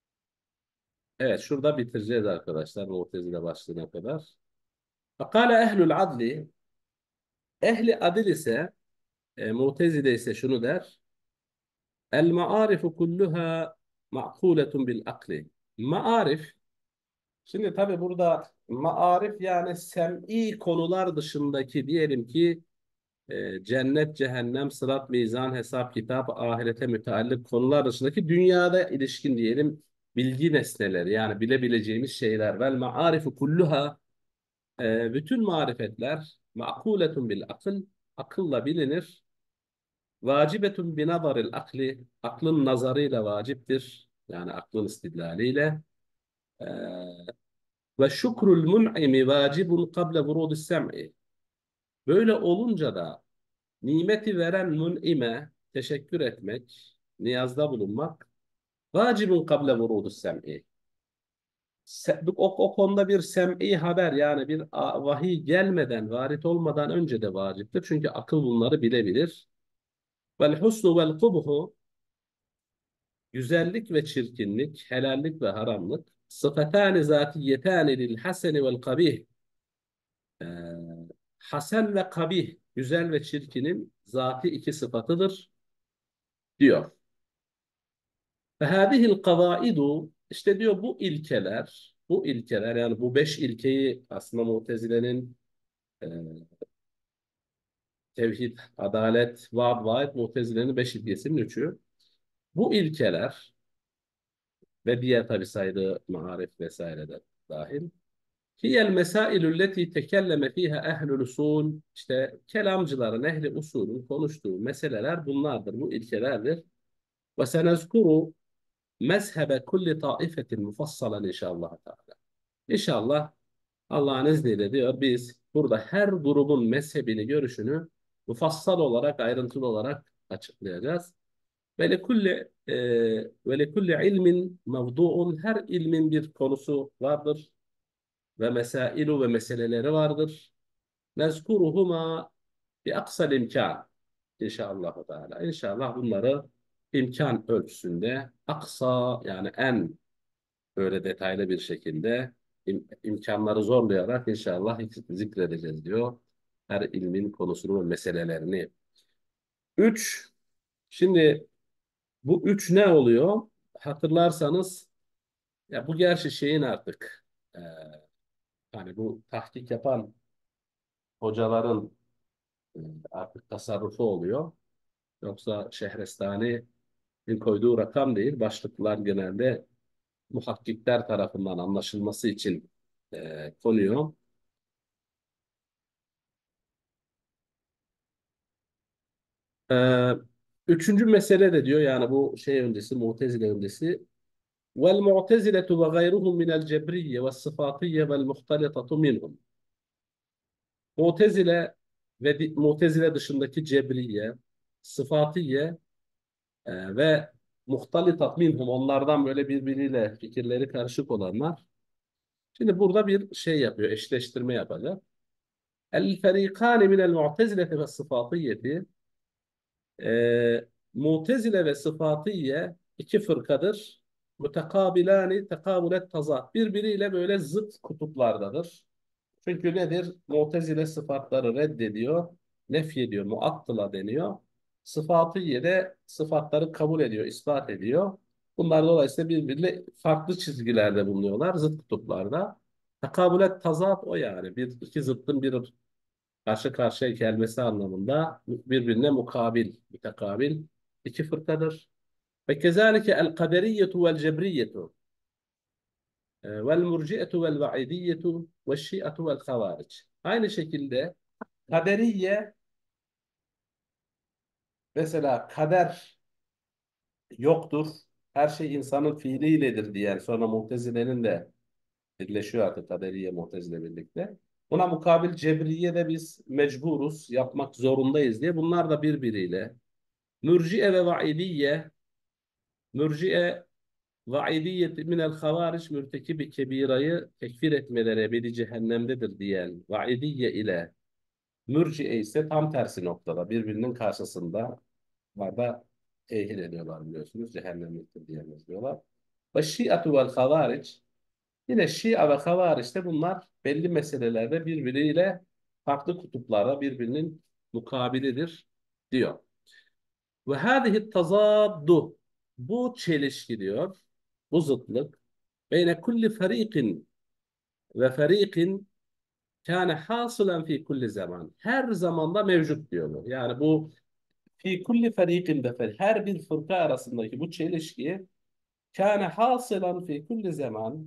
Evet, şurada bitireceğiz arkadaşlar Mu'tezile başlığına kadar. Fakale ehlul adli, ehli adil ise e, Mu'tezile ise şunu der. El maarifu kulluha ma'kuletun bil akli. Maarif, şimdi tabii burada maarif yani sem'i konular dışındaki diyelim ki e, cennet, cehennem, sırat, mizan, hesap, kitap, ahirete müteallik konular dışındaki dünyada ilişkin diyelim bilgi nesneleri yani bilebileceğimiz şeyler. Vel maarifu kulluha, e, bütün marifetler ma'kuletun bil akıl, akılla bilinir. Vacibetun bi nazaril akli, aklın nazarıyla vaciptir. Yani aklın istidlaliyle. E, ve şükrül mun'imi vacibun kable vurudis sem'i. Böyle olunca da nimeti veren mün'ime teşekkür etmek, niyazda bulunmak vacibun kable vurudus sem'i. Se- O, o konuda bir sem'i haber yani bir a- vahiy gelmeden, varit olmadan önce de vaciptir. Çünkü akıl bunları bilebilir. Vel husnu vel kubhu, güzellik ve çirkinlik, helallik ve haramlık. Sıfatani zatiyetani lil haseni vel kabih. Ee, Hasen ve kabih, güzel ve çirkinin zati iki sıfatıdır diyor. فَهَذِهِ الْقَضَائِدُ, işte diyor bu ilkeler, bu ilkeler yani bu beş ilkeyi aslında Mutezile'nin e, tevhid, adalet, vaad, vaid Mutezile'nin beş ilkesinin üçü. Bu ilkeler ve diğer tabi saydığı marif vesaire de dahil. Hiyel mesailü leti tekelleme fiha ehlül usul, işte kelamcıların, ehli usulün konuştuğu meseleler bunlardır, bu ilkelerdir. Ve senezkuru mezhebe kulli taifetin mufassalan inşallah Teala. İnşallah Allah'ın izniyle diyor biz burada her grubun mezhebini, görüşünü mufassal olarak, ayrıntılı olarak açıklayacağız. Ve lekulli e, ve lekulli ilmin mevduun, her ilmin bir konusu vardır ve mesailu ve meseleleri vardır. Nezkuruhuma bi aksal imkan inşallah Teala. İnşallah bunları imkan ölçüsünde aksa yani en böyle detaylı bir şekilde im- imkanları zorlayarak inşallah zikredeceğiz diyor. Her ilmin konusunu ve meselelerini. Üç, şimdi bu üç ne oluyor? Hatırlarsanız ya bu gerçi şeyin artık e, hani bu tahkik yapan hocaların e, artık tasarrufu oluyor. Yoksa Şehrestani'nin koyduğu rakam değil. Başlıklar genelde muhakkikler tarafından anlaşılması için e, konuyor. Ee, Üçüncü mesele de diyor yani bu şey öncesi Mu'tezile öncesi vel mu'teziletu ve gayruhum minel cebriyye ve sıfatiyye vel muhtalitatu minhum. Mu'tezile ve di- Mu'tezile dışındaki cebriye, sıfatiye e, ve muhtalitat minhum, onlardan böyle birbiriyle fikirleri karışık olanlar. Şimdi burada bir şey yapıyor, eşleştirme yapacak. El ferikani minel mu'tezileti ve sıfatiyeti. Ee, Mutezile ve Sıfatiye iki fırkadır. Mütekabilani tekabulet tazat. Birbiriyle böyle zıt kutuplardadır. Çünkü nedir? Mutezile sıfatları reddediyor, nefyediyor, muattıla deniyor. Sıfatiye de sıfatları kabul ediyor, ispat ediyor. Bunlar dolayısıyla birbiriyle farklı çizgilerde bulunuyorlar, zıt kutuplarda. Tekabulet tazat o yani. Bir, iki zıttın bir karşı karşıya gelmesi anlamında birbirine mukabil, mütekabil iki fırkadır. Ve kezalike el kaderiyetu vel cebriyetu e, vel murciyetu vel vaidiyetu ve şiatu vel havaric. Aynı şekilde kaderiye, mesela kader yoktur, her şey insanın fiiliyledir diyen sonra Mutezile'nin de Birleşiyor artık Kaderiye Mu'tezile birlikte. Buna mukabil Cebriye de biz mecburuz, yapmak zorundayız diye. Bunlar da birbiriyle. Mürciye ve Vaidiyye, Mürciye Vaidiyye minel havariç mürtekibi kebirayı tekfir etmeleri ebedi cehennemdedir diyen Vaidiyye ile Mürciye ise tam tersi noktada birbirinin karşısında var da tehir ediyorlar biliyorsunuz. Cehennemliktir diye yazıyorlar. Ve Şiatu vel havariç, yine Şia ve Havariç de bunlar belli meselelerde birbiriyle farklı kutuplara birbirinin mukabilidir diyor. Ve hâzihi tazaddu, bu çelişki diyor, bu zıtlık beyne kulli ferikin ve ferikin kâne hasılen fi kulli zaman. Her zamanda mevcut diyor bu. Yani bu fi kulli ferikin de fer, her bir fırka arasındaki bu çelişki kâne hasılen fi kulli zaman,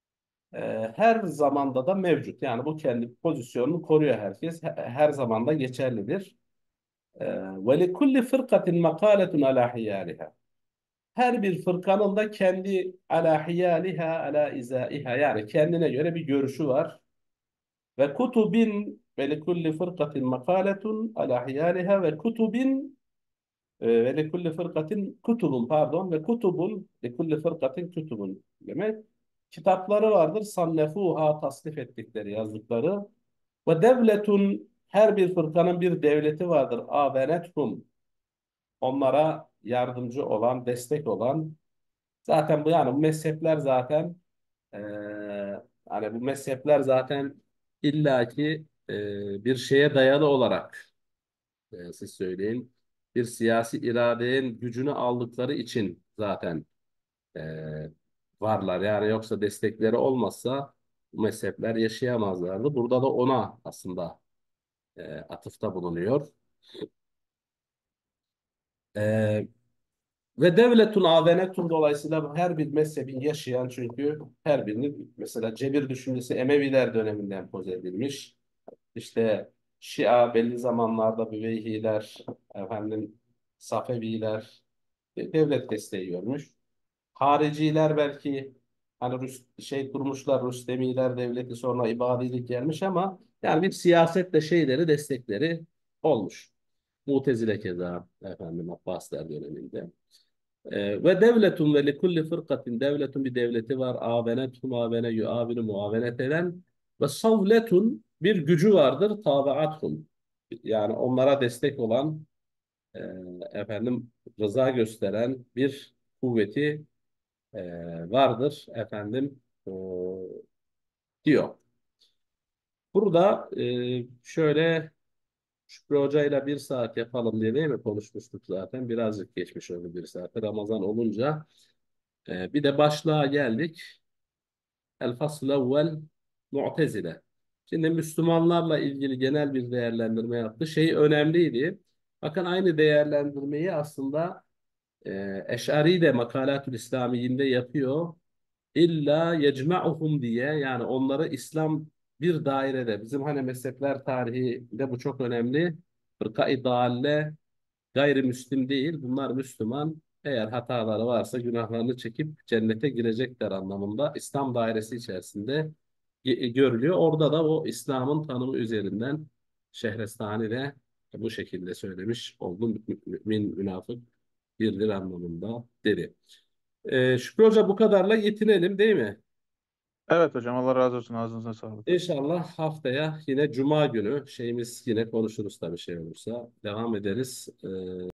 e, her zamanda da mevcut. Yani bu kendi pozisyonunu koruyor herkes. He- Her zamanda geçerlidir. E, Ve li kulli fırkatin makaletun ala hiyaliha. Her bir fırkanın da kendi ala hiyaliha ala izaiha, yani kendine göre bir görüşü var. Ve kutubin ve li kulli fırkatin makaletun ala hiyaliha ve kutubin e, ve li kulli fırkatin kutubun, pardon, ve kutubun li kulli fırkatin kutubun demek. Kitapları vardır. Sannefuha, tasnif ettikleri, yazdıkları. Ve devletun, her bir fırkanın bir devleti vardır. Avenethum, onlara yardımcı olan, destek olan. Zaten bu, yani bu mezhepler zaten eee hani bu mezhepler zaten illaki eee, bir şeye dayalı olarak, eee, siz söyleyin, bir siyasi iradenin gücünü aldıkları için zaten eee, varlar. Yani yoksa destekleri olmazsa bu mezhepler yaşayamazlardı. Burada da ona aslında eee, atıfta bulunuyor. Eee, Ve devletun avenetun, dolayısıyla her bir mezhebin yaşayan, çünkü her birinin, mesela cebir düşüncesi Emeviler döneminde empoze edilmiş. İşte Şia belli zamanlarda Büveyhiler, efendim Safeviler e, devlet desteği görmüş. Hariciler belki hani Rüst şey kurmuşlar, Rüstemiler devleti, sonra İbadilik gelmiş ama yani bir siyasetle şeyleri, destekleri olmuş. Mutezile keza efendim Abbasiler döneminde. Ee, ve devletun ve likulli fırkatin, devletun bir devleti var. Avenetum avene yuavinu, muavenet eden, ve savletun bir gücü vardır. Tabiathum, yani onlara destek olan, e, efendim rıza gösteren bir kuvveti e, vardır efendim, e, diyor. Burada e, şöyle, Şükrü Hoca ile bir saat yapalım diye değil mi konuşmuştuk zaten. Birazcık geçmiş oldu bir saate. Ramazan olunca e, bir de başlığa geldik. El fasl evvel Mu'tezile. Şimdi Müslümanlarla ilgili genel bir değerlendirme yaptı. Şey önemliydi. Bakın aynı değerlendirmeyi aslında e, Eş'ari de Makalatül İslamiyyinde yapıyor. İlla yecma'uhum diye, yani onları İslam bir dairede, bizim hani mezhepler tarihinde bu çok önemli. Fırka-i dalle gayrimüslim değil. Bunlar Müslüman. Eğer hataları varsa günahlarını çekip cennete girecekler anlamında İslam dairesi içerisinde ge- görülüyor. Orada da o İslam'ın tanımı üzerinden Şehrestani de bu şekilde söylemiş oldum. Mümin, münafık birdir anlamında dedi. Ee, Şükrü Hoca, bu kadarla yetinelim değil mi? Evet hocam, Allah razı olsun, ağzınıza sağlık. İnşallah haftaya yine Cuma günü şeyimiz, yine konuşuruz tabii, şey olursa devam ederiz. Ee,